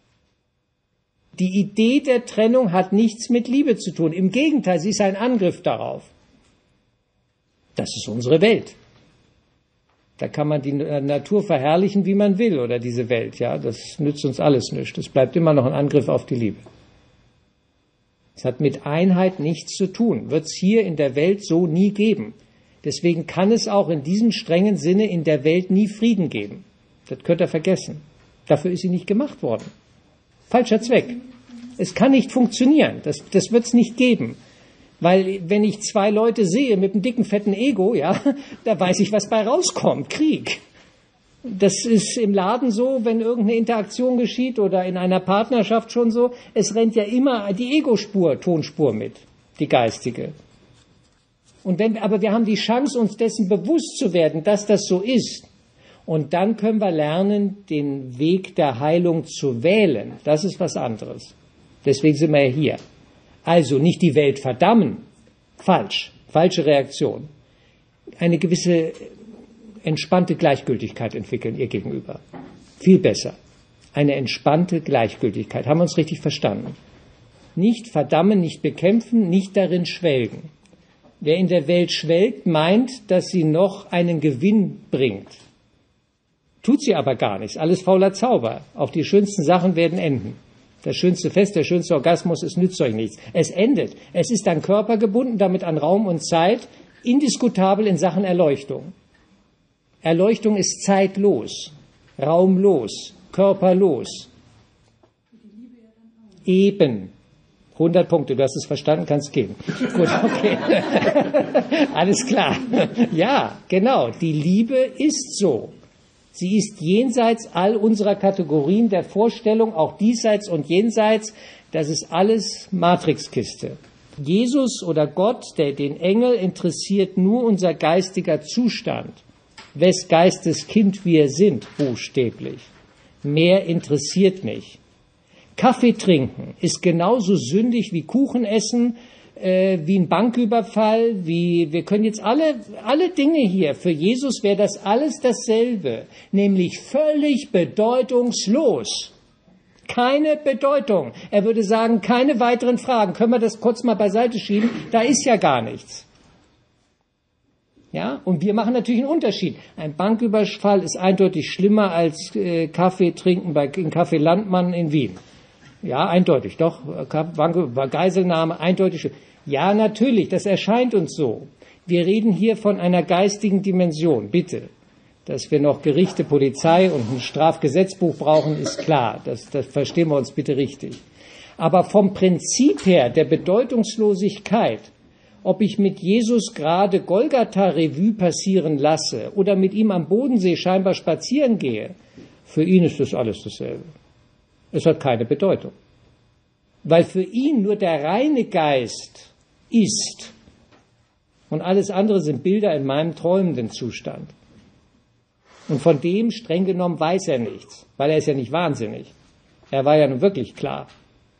Die Idee der Trennung hat nichts mit Liebe zu tun. Im Gegenteil, sie ist ein Angriff darauf. Das ist unsere Welt. Da kann man die Natur verherrlichen, wie man will, oder diese Welt. Ja, das nützt uns alles nichts. Es bleibt immer noch ein Angriff auf die Liebe. Es hat mit Einheit nichts zu tun. Wird es hier in der Welt so nie geben. Deswegen kann es auch in diesem strengen Sinne in der Welt nie Frieden geben. Das könnt ihr vergessen. Dafür ist sie nicht gemacht worden. Falscher Zweck. Es kann nicht funktionieren. Das wird es nicht geben. Weil wenn ich zwei Leute sehe mit einem dicken, fetten Ego, ja, da weiß ich, was bei rauskommt. Krieg. Das ist im Laden so, wenn irgendeine Interaktion geschieht oder in einer Partnerschaft schon so. Es rennt ja immer die Ego-Spur, Tonspur mit, die geistige. Aber wir haben die Chance, uns dessen bewusst zu werden, dass das so ist. Und dann können wir lernen, den Weg der Heilung zu wählen. Das ist was anderes. Deswegen sind wir ja hier. Also nicht die Welt verdammen. Falsch. Falsche Reaktion. Eine gewisse entspannte Gleichgültigkeit entwickeln ihr gegenüber. Viel besser. Eine entspannte Gleichgültigkeit. Haben wir uns richtig verstanden? Nicht verdammen, nicht bekämpfen, nicht darin schwelgen. Wer in der Welt schwelgt, meint, dass sie noch einen Gewinn bringt. Tut sie aber gar nichts. Alles fauler Zauber. Auch die schönsten Sachen werden enden. Das schönste Fest, der schönste Orgasmus, es nützt euch nichts. Es endet. Es ist an Körper gebunden, damit an Raum und Zeit, indiskutabel in Sachen Erleuchtung. Erleuchtung ist zeitlos, raumlos, körperlos. Eben. 100 Punkte, du hast es verstanden, kannst gehen. Gut, okay. Alles klar. Ja, genau. Die Liebe ist so. Sie ist jenseits all unserer Kategorien der Vorstellung, auch diesseits und jenseits. Das ist alles Matrixkiste. Jesus oder Gott, den Engel, interessiert nur unser geistiger Zustand. Wes Geistes Kind wir sind, buchstäblich. Mehr interessiert nicht. Kaffee trinken ist genauso sündig wie Kuchen essen, wie ein Banküberfall, wir können jetzt alle Dinge hier, für Jesus wäre das alles dasselbe, nämlich völlig bedeutungslos. Keine Bedeutung. Er würde sagen, keine weiteren Fragen. Können wir das kurz mal beiseite schieben? Da ist ja gar nichts. Ja, und wir machen natürlich einen Unterschied. Ein Banküberfall ist eindeutig schlimmer als Kaffee trinken in Café Landmann in Wien. Ja, eindeutig, doch. Geiselnahme, eindeutig. Ja, natürlich, das erscheint uns so. Wir reden hier von einer geistigen Dimension, bitte. Dass wir noch Gerichte, Polizei und ein Strafgesetzbuch brauchen, ist klar. Das verstehen wir uns bitte richtig. Aber vom Prinzip her der Bedeutungslosigkeit, ob ich mit Jesus gerade Golgatha-Revue passieren lasse oder mit ihm am Bodensee scheinbar spazieren gehe, für ihn ist das alles dasselbe. Es hat keine Bedeutung. Weil für ihn nur der reine Geist ist. Und alles andere sind Bilder in meinem träumenden Zustand. Und von dem, streng genommen, weiß er nichts. Weil er ist ja nicht wahnsinnig. Er war ja nun wirklich klar.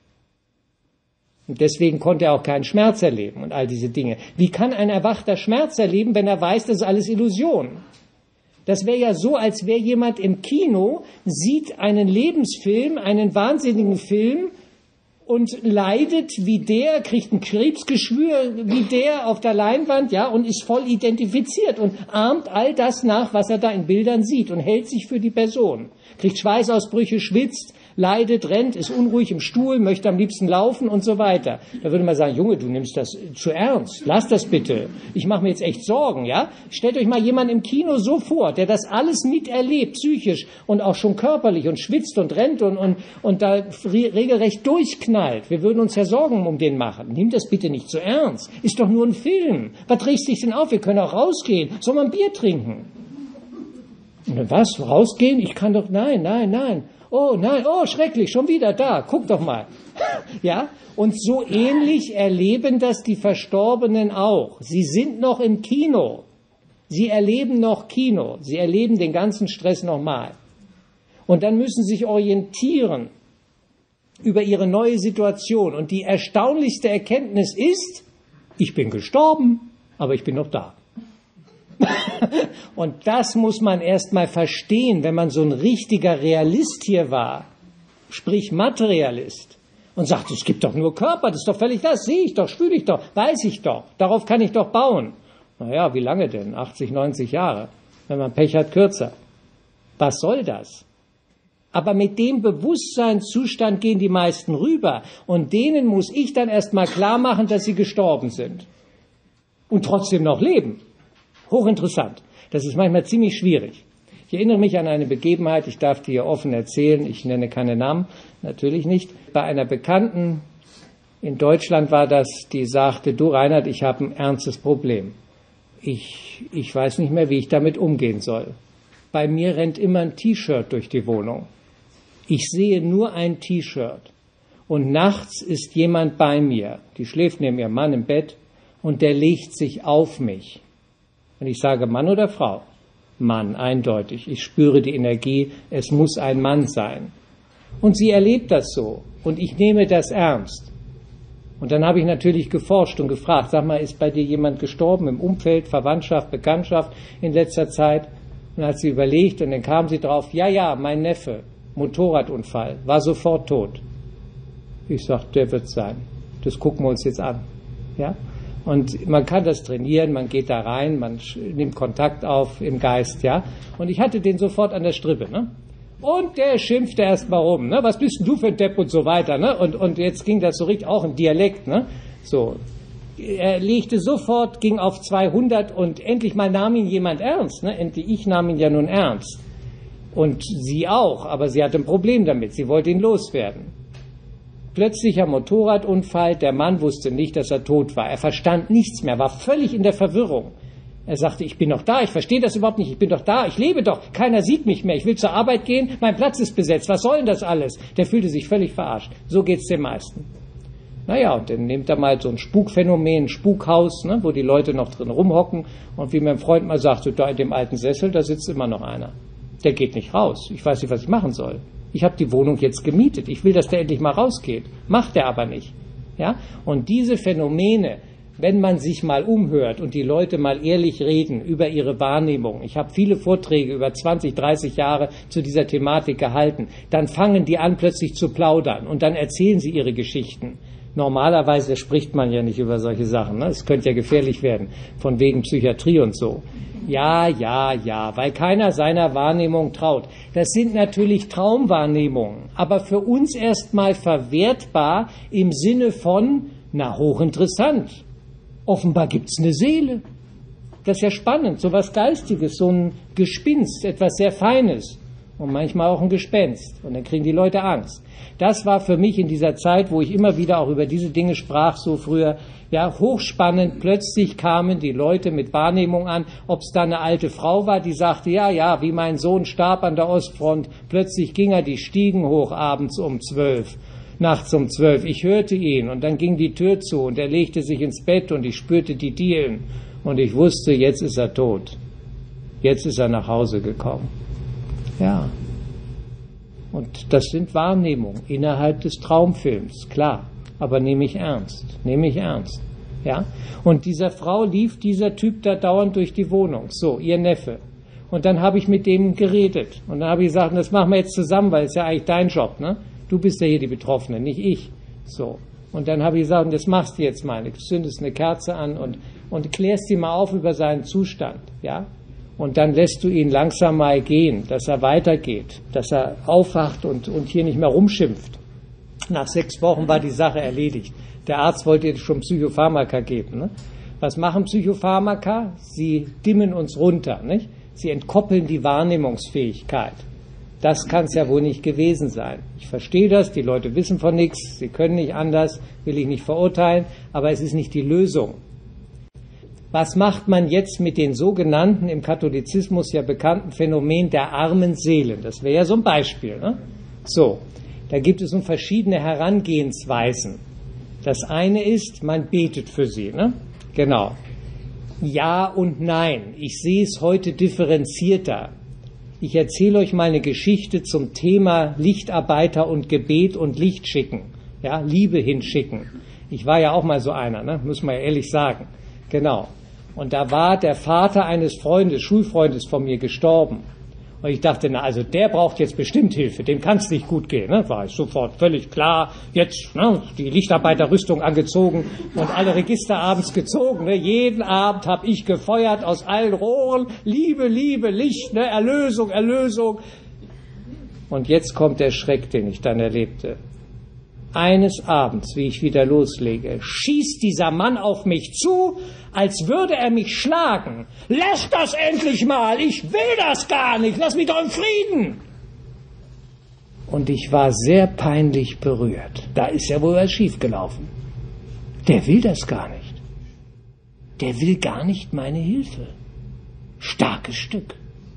Und deswegen konnte er auch keinen Schmerz erleben und all diese Dinge. Wie kann ein Erwachter Schmerz erleben, wenn er weiß, das ist alles Illusion? Das wäre ja so, als wäre jemand im Kino, sieht einen Lebensfilm, einen wahnsinnigen Film und leidet wie der, kriegt ein Krebsgeschwür wie der auf der Leinwand, ja, und ist voll identifiziert und ahmt all das nach, was er da in Bildern sieht und hält sich für die Person. Kriegt Schweißausbrüche, schwitzt, leidet, rennt, ist unruhig im Stuhl, möchte am liebsten laufen und so weiter. Da würde man sagen, Junge, du nimmst das zu ernst. Lass das bitte. Ich mache mir jetzt echt Sorgen, ja? Stellt euch mal jemanden im Kino so vor, der das alles miterlebt, psychisch und auch schon körperlich und schwitzt und rennt und da regelrecht durchknallt. Wir würden uns ja Sorgen um den machen. Nimm das bitte nicht zu ernst. Ist doch nur ein Film. Was regst dich denn auf? Wir können auch rausgehen. Soll man Bier trinken? Und was? Rausgehen? Ich kann doch, nein. Oh nein, oh schrecklich, schon wieder da, guck doch mal. Ja, und so ähnlich erleben das die Verstorbenen auch. Sie sind noch im Kino. Sie erleben noch Kino. Sie erleben den ganzen Stress nochmal. Und dann müssen sie sich orientieren über ihre neue Situation. Und die erstaunlichste Erkenntnis ist, ich bin gestorben, aber ich bin noch da. Und das muss man erst mal verstehen, wenn man so ein richtiger Realist hier war, sprich Materialist, und sagt, es gibt doch nur Körper, das ist doch völlig das, sehe ich doch, spüre ich doch, weiß ich doch, darauf kann ich doch bauen. Naja, wie lange denn? 80, 90 Jahre. Wenn man Pech hat, kürzer. Was soll das? Aber mit dem Bewusstseinszustand gehen die meisten rüber, und denen muss ich dann erst mal klar machen, dass sie gestorben sind und trotzdem noch leben. Hochinteressant. Das ist manchmal ziemlich schwierig. Ich erinnere mich an eine Begebenheit, ich darf die hier offen erzählen, ich nenne keine Namen, natürlich nicht. Bei einer Bekannten in Deutschland war das, die sagte, du Reinhard, ich habe ein ernstes Problem. Ich weiß nicht mehr, wie ich damit umgehen soll. Bei mir rennt immer ein T-Shirt durch die Wohnung. Ich sehe nur ein T-Shirt. Und nachts ist jemand bei mir, die schläft neben ihrem Mann im Bett, und der legt sich auf mich. Und ich sage Mann oder Frau? Mann, eindeutig. Ich spüre die Energie, es muss ein Mann sein. Und sie erlebt das so. Und ich nehme das ernst. Und dann habe ich natürlich geforscht und gefragt, sag mal, ist bei dir jemand gestorben im Umfeld, Verwandtschaft, Bekanntschaft in letzter Zeit? Und dann hat sie überlegt und dann kam sie drauf, ja, mein Neffe, Motorradunfall, war sofort tot. Ich sage, der wird sein. Das gucken wir uns jetzt an. Ja? Und man kann das trainieren, man geht da rein, man nimmt Kontakt auf im Geist, ja. Und ich hatte den sofort an der Strippe, ne? Und der schimpfte erst mal rum, ne? Was bist denn du für ein Depp und so weiter, ne? Und jetzt ging das so richtig auch im Dialekt, ne? So. Er legte sofort, ging auf 200 und endlich mal nahm ihn jemand ernst, ne? Endlich, ich nahm ihn ja nun ernst. Und sie auch, aber sie hatte ein Problem damit, sie wollte ihn loswerden. Plötzlicher Motorradunfall, der Mann wusste nicht, dass er tot war. Er verstand nichts mehr, war völlig in der Verwirrung. Er sagte, ich bin doch da, ich verstehe das überhaupt nicht, ich bin doch da, ich lebe doch, keiner sieht mich mehr, ich will zur Arbeit gehen, mein Platz ist besetzt, was soll denn das alles? Der fühlte sich völlig verarscht. So geht's den meisten. Naja, und dann nimmt er mal so ein Spukphänomen, ein Spukhaus, ne, wo die Leute noch drin rumhocken, und wie mein Freund mal sagte, da in dem alten Sessel, da sitzt immer noch einer. Der geht nicht raus, ich weiß nicht, was ich machen soll. Ich habe die Wohnung jetzt gemietet, ich will, dass der endlich mal rausgeht. Macht er aber nicht. Ja? Und diese Phänomene, wenn man sich mal umhört und die Leute mal ehrlich reden über ihre Wahrnehmung, ich habe viele Vorträge über 20, 30 Jahre zu dieser Thematik gehalten, dann fangen die an plötzlich zu plaudern und dann erzählen sie ihre Geschichten. Normalerweise spricht man ja nicht über solche Sachen, ne? Es könnte ja gefährlich werden, von wegen Psychiatrie und so. Ja, weil keiner seiner Wahrnehmung traut. Das sind natürlich Traumwahrnehmungen, aber für uns erstmal verwertbar im Sinne von, na, hochinteressant. Offenbar gibt's eine Seele. Das ist ja spannend, so was Geistiges, so ein Gespinst, etwas sehr Feines und manchmal auch ein Gespenst. Und dann kriegen die Leute Angst. Das war für mich in dieser Zeit, wo ich immer wieder auch über diese Dinge sprach, so früher, ja, hochspannend. Plötzlich kamen die Leute mit Wahrnehmung an, ob es da eine alte Frau war, die sagte, ja, wie mein Sohn starb an der Ostfront, plötzlich ging er die Stiegen hoch abends um 12. Nachts um 12. Ich hörte ihn und dann ging die Tür zu und er legte sich ins Bett und ich spürte die Dielen und ich wusste, jetzt ist er tot. Jetzt ist er nach Hause gekommen. Ja. Und das sind Wahrnehmungen innerhalb des Traumfilms, klar. Aber nehme ich ernst. Ja. Und dieser Frau lief dieser Typ da dauernd durch die Wohnung. So, ihr Neffe. Und dann habe ich mit dem geredet. Und dann habe ich gesagt, das machen wir jetzt zusammen, weil es ja eigentlich dein Job, ne? Du bist ja hier die Betroffene, nicht ich. So. Und dann habe ich gesagt, das machst du jetzt mal. Du zündest eine Kerze an und klärst ihn mal auf über seinen Zustand, ja? Und dann lässt du ihn langsam mal gehen, dass er weitergeht, dass er aufwacht und hier nicht mehr rumschimpft. Nach 6 Wochen war die Sache erledigt. Der Arzt wollte jetzt schon Psychopharmaka geben, ne? Was machen Psychopharmaka? Sie dimmen uns runter, nicht? Sie entkoppeln die Wahrnehmungsfähigkeit. Das kann es ja wohl nicht gewesen sein. Ich verstehe das, die Leute wissen von nichts, sie können nicht anders, will ich nicht verurteilen, aber es ist nicht die Lösung. Was macht man jetzt mit den sogenannten, im Katholizismus ja bekannten Phänomen der armen Seelen? Das wäre ja so ein Beispiel, ne? So, da gibt es nun verschiedene Herangehensweisen. Das eine ist, man betet für sie, ne? Genau. Ja und nein. Ich sehe es heute differenzierter. Ich erzähle euch mal eine Geschichte zum Thema Lichtarbeiter und Gebet und Licht schicken. Ja, Liebe hinschicken. Ich war ja auch mal so einer, ne? Muss man ja ehrlich sagen. Genau. Und da war der Vater eines Freundes, Schulfreundes von mir gestorben. Und ich dachte, na, also der braucht jetzt bestimmt Hilfe, dem kann es nicht gut gehen. Ne? War ich sofort völlig klar, jetzt die Lichtarbeiterrüstung angezogen und alle Register abends gezogen. Ne? Jeden Abend habe ich gefeuert aus allen Rohren, Liebe, Liebe, Licht, ne? Erlösung, Erlösung. Und jetzt kommt der Schreck, den ich dann erlebte. Eines Abends, wie ich wieder loslege, schießt dieser Mann auf mich zu, als würde er mich schlagen. Lass das endlich mal, ich will das gar nicht, lass mich doch im Frieden. Und ich war sehr peinlich berührt. Da ist ja wohl was schiefgelaufen. Der will das gar nicht. Der will gar nicht meine Hilfe. Starkes Stück.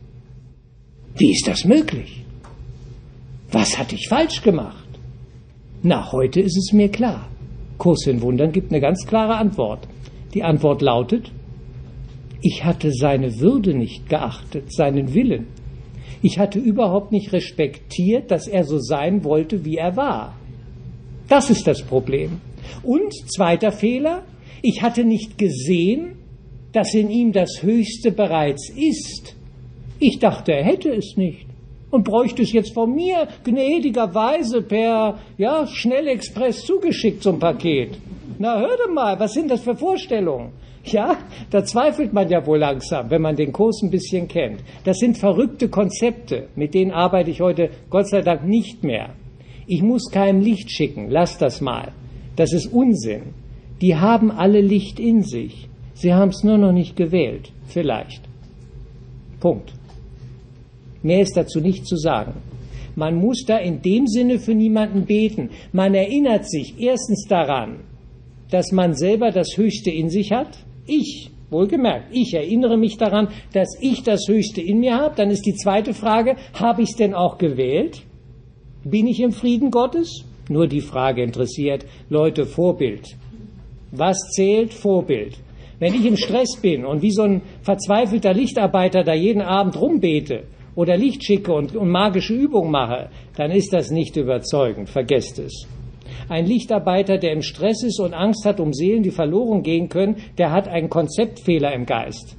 Wie ist das möglich? Was hatte ich falsch gemacht? Na, heute ist es mir klar. Kurs in Wundern gibt eine ganz klare Antwort. Die Antwort lautet, ich hatte seine Würde nicht geachtet, seinen Willen. Ich hatte überhaupt nicht respektiert, dass er so sein wollte, wie er war. Das ist das Problem. Und zweiter Fehler, ich hatte nicht gesehen, dass in ihm das Höchste bereits ist. Ich dachte, er hätte es nicht. Und bräuchte es jetzt von mir gnädigerweise per Schnellexpress zugeschickt, so ein Paket. Na, hör doch mal, was sind das für Vorstellungen? Ja, da zweifelt man ja wohl langsam, wenn man den Kurs ein bisschen kennt. Das sind verrückte Konzepte, mit denen arbeite ich heute Gott sei Dank nicht mehr. Ich muss keinem Licht schicken, lass das mal. Das ist Unsinn. Die haben alle Licht in sich. Sie haben es nur noch nicht gewählt, vielleicht. Punkt. Mehr ist dazu nicht zu sagen. Man muss da in dem Sinne für niemanden beten. Man erinnert sich erstens daran, dass man selber das Höchste in sich hat. Ich, wohlgemerkt, ich erinnere mich daran, dass ich das Höchste in mir habe. Dann ist die zweite Frage, habe ich es denn auch gewählt? Bin ich im Frieden Gottes? Nur die Frage interessiert. Leute, Vorbild. Was zählt? Vorbild. Wenn ich im Stress bin und wie so ein verzweifelter Lichtarbeiter da jeden Abend rumbete oder Licht schicke und magische Übungen mache, dann ist das nicht überzeugend. Vergesst es. Ein Lichtarbeiter, der im Stress ist und Angst hat um Seelen, die verloren gehen können, der hat einen Konzeptfehler im Geist.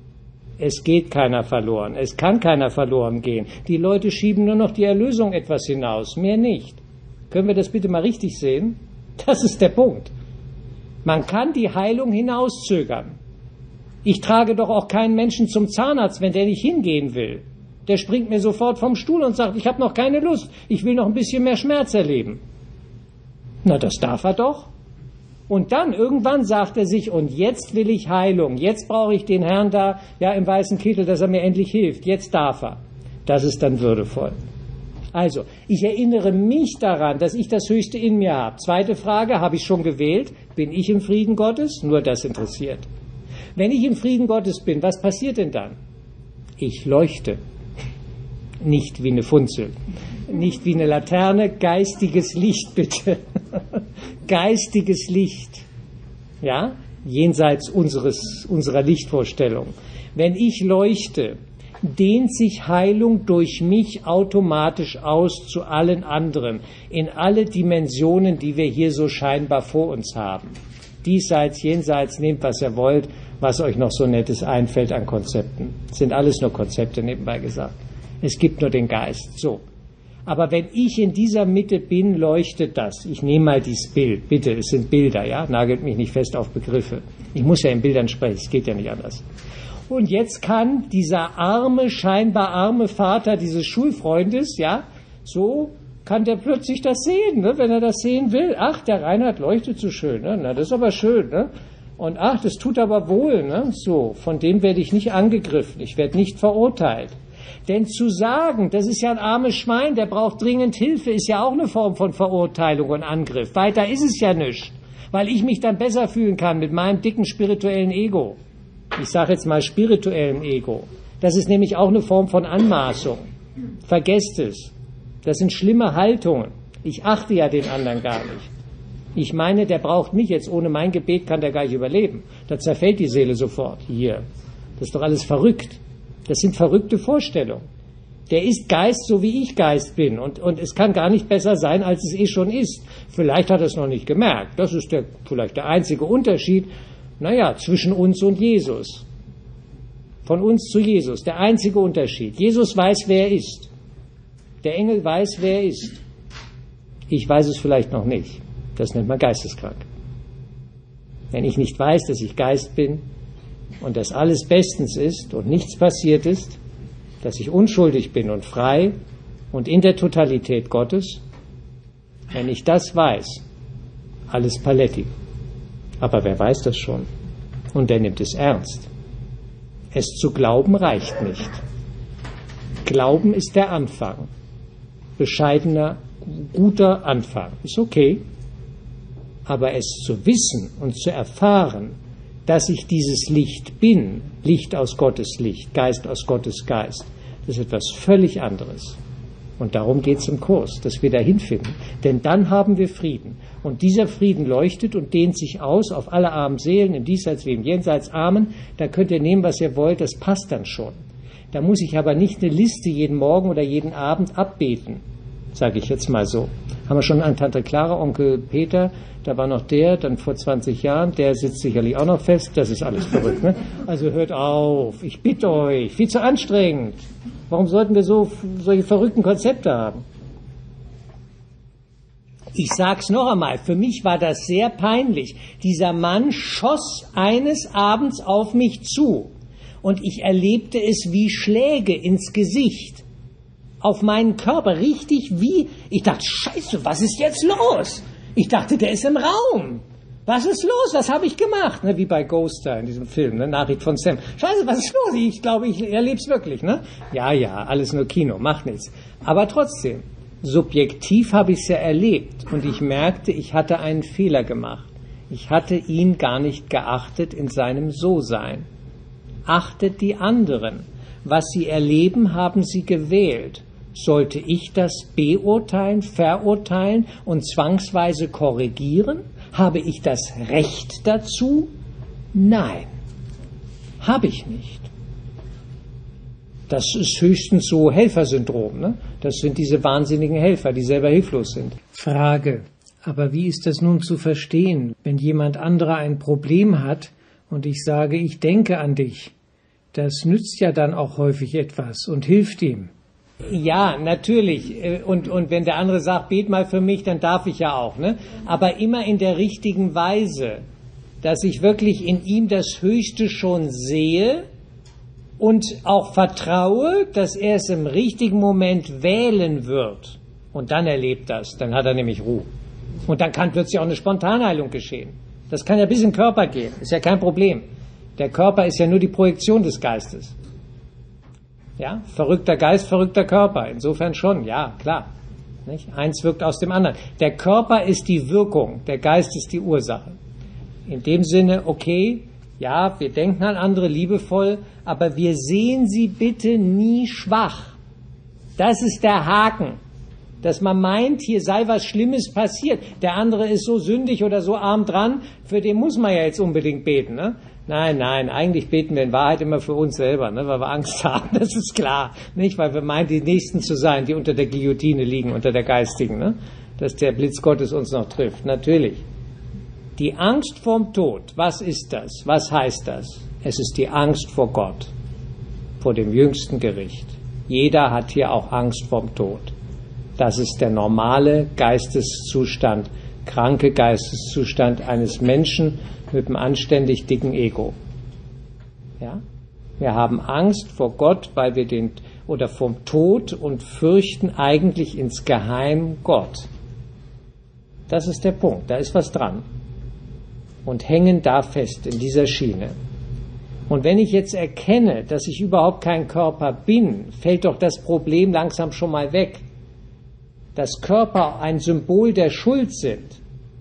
Es geht keiner verloren. Es kann keiner verloren gehen. Die Leute schieben nur noch die Erlösung etwas hinaus, mehr nicht. Können wir das bitte mal richtig sehen? Das ist der Punkt. Man kann die Heilung hinauszögern. Ich trage doch auch keinen Menschen zum Zahnarzt, wenn der nicht hingehen will. Der springt mir sofort vom Stuhl und sagt, ich habe noch keine Lust, ich will noch ein bisschen mehr Schmerz erleben. Na, das darf er doch. Und dann irgendwann sagt er sich, und jetzt will ich Heilung, jetzt brauche ich den Herrn da, ja, im weißen Kittel, dass er mir endlich hilft, jetzt darf er. Das ist dann würdevoll. Also, ich erinnere mich daran, dass ich das Höchste in mir habe. Zweite Frage, habe ich schon gewählt? Bin ich im Frieden Gottes? Nur das interessiert. Wenn ich im Frieden Gottes bin, was passiert denn dann? Ich leuchte. Nicht wie eine Funzel. Nicht wie eine Laterne, geistiges Licht bitte. Geistiges Licht. Ja? Jenseits unserer Lichtvorstellung. Wenn ich leuchte, dehnt sich Heilung durch mich automatisch aus zu allen anderen, in alle Dimensionen, die wir hier so scheinbar vor uns haben. Diesseits, jenseits, nehmt, was ihr wollt, was euch noch so Nettes einfällt an Konzepten. Das sind alles nur Konzepte, nebenbei gesagt. Es gibt nur den Geist. So. Aber wenn ich in dieser Mitte bin, leuchtet das. Ich nehme mal dieses Bild. Bitte, es sind Bilder, ja? Nagelt mich nicht fest auf Begriffe. Ich muss ja in Bildern sprechen, es geht ja nicht anders. Und jetzt kann dieser scheinbar arme Vater dieses Schulfreundes, ja, so kann der plötzlich das sehen, ne, wenn er das sehen will. Ach, der Reinhard leuchtet so schön, ne? Na, das ist aber schön, ne? Und ach, das tut aber wohl, ne? So, von dem werde ich nicht angegriffen, ich werde nicht verurteilt. Denn zu sagen, das ist ja ein armes Schwein, der braucht dringend Hilfe, ist ja auch eine Form von Verurteilung und Angriff. Weiter ist es ja nicht, weil ich mich dann besser fühlen kann mit meinem dicken spirituellen Ego. Ich sage jetzt mal spirituellem Ego. Das ist nämlich auch eine Form von Anmaßung. Vergesst es. Das sind schlimme Haltungen. Ich achte ja den anderen gar nicht. Ich meine, der braucht mich jetzt. Ohne mein Gebet kann der gar nicht überleben. Da zerfällt die Seele sofort. Hier. Das ist doch alles verrückt. Das sind verrückte Vorstellungen. Der ist Geist, so wie ich Geist bin. Und es kann gar nicht besser sein, als es eh schon ist. Vielleicht hat er es noch nicht gemerkt. Das ist vielleicht der einzige Unterschied, zwischen uns und Jesus. Von uns zu Jesus. Der einzige Unterschied. Jesus weiß, wer er ist. Der Engel weiß, wer er ist. Ich weiß es vielleicht noch nicht. Das nennt man geisteskrank. Wenn ich nicht weiß, dass ich Geist bin und dass alles bestens ist und nichts passiert ist, dass ich unschuldig bin und frei und in der Totalität Gottes, wenn ich das weiß, alles Paletti. Aber wer weiß das schon? Und der nimmt es ernst. Es zu glauben reicht nicht. Glauben ist der Anfang. Bescheidener, guter Anfang. Ist okay. Aber es zu wissen und zu erfahren, dass ich dieses Licht bin, Licht aus Gottes Licht, Geist aus Gottes Geist, das ist etwas völlig anderes. Und darum geht es im Kurs, dass wir dahin finden. Denn dann haben wir Frieden. Und dieser Frieden leuchtet und dehnt sich aus auf alle armen Seelen, im Diesseits wie im Jenseits. Amen. Da könnt ihr nehmen, was ihr wollt, das passt dann schon. Da muss ich aber nicht eine Liste jeden Morgen oder jeden Abend abbeten, sage ich jetzt mal so. Haben wir schon an Tante Clara, Onkel Peter, da war noch der, dann vor 20 Jahren, der sitzt sicherlich auch noch fest, das ist alles verrückt, ne? Also hört auf, ich bitte euch, viel zu anstrengend. Warum sollten wir solche verrückten Konzepte haben? Ich sag's noch einmal, für mich war das sehr peinlich. Dieser Mann schoss eines Abends auf mich zu und ich erlebte es wie Schläge ins Gesicht. Auf meinen Körper, richtig wie, ich dachte, Scheiße, was ist jetzt los? Ich dachte, der ist im Raum. Was ist los? Was habe ich gemacht? Ne, wie bei Ghost da in diesem Film, ne, Nachricht von Sam. Scheiße, was ist los? Ich glaube, ich erlebe es wirklich. Ne? Ja, alles nur Kino, macht nichts. Aber trotzdem, Subjektiv habe ich es ja erlebt und ich merkte, ich hatte einen Fehler gemacht. Ich hatte ihn gar nicht geachtet in seinem So-Sein. Achtet die anderen. Was sie erleben, haben sie gewählt. Sollte ich das beurteilen, verurteilen und zwangsweise korrigieren? Habe ich das Recht dazu? Nein, habe ich nicht. Das ist höchstens so Helfersyndrom, ne? Das sind diese wahnsinnigen Helfer, die selber hilflos sind. Frage, aber wie ist das nun zu verstehen, wenn jemand anderer ein Problem hat und ich sage, ich denke an dich? Das nützt ja dann auch häufig etwas und hilft ihm. Ja, natürlich. Und wenn der andere sagt, bet mal für mich, dann darf ich ja auch, ne? Aber immer in der richtigen Weise, dass ich wirklich in ihm das Höchste schon sehe und auch vertraue, dass er es im richtigen Moment wählen wird. Und dann erlebt das, dann hat er nämlich Ruhe. Und dann kann plötzlich auch eine Spontanheilung geschehen. Das kann ja bis in den Körper gehen, ist ja kein Problem. Der Körper ist ja nur die Projektion des Geistes. Ja, verrückter Geist, verrückter Körper. Insofern schon, ja, klar. Nicht? Eins wirkt aus dem anderen. Der Körper ist die Wirkung, der Geist ist die Ursache. In dem Sinne, okay, ja, wir denken an andere liebevoll, aber wir sehen sie bitte nie schwach. Das ist der Haken. Dass man meint, hier sei was Schlimmes passiert. Der andere ist so sündig oder so arm dran, für den muss man ja jetzt unbedingt beten, ne? Nein, eigentlich beten wir in Wahrheit immer für uns selber, ne, weil wir Angst haben, das ist klar. Nicht, weil wir meinen, die Nächsten zu sein, die unter der Guillotine liegen, unter der Geistigen, ne, dass der Blitz Gottes uns noch trifft. Natürlich. Die Angst vorm Tod, was ist das? Was heißt das? Es ist die Angst vor Gott, vor dem jüngsten Gericht. Jeder hat hier auch Angst vorm Tod. Das ist der normale Geisteszustand, kranke Geisteszustand eines Menschen mit einem anständig dicken Ego. Ja? Wir haben Angst vor Gott, weil wir vom Tod und fürchten eigentlich insgeheim Gott. Das ist der Punkt, da ist was dran. Und hängen da fest in dieser Schiene. Und wenn ich jetzt erkenne, dass ich überhaupt kein Körper bin, fällt doch das Problem langsam schon mal weg. Dass Körper ein Symbol der Schuld sind.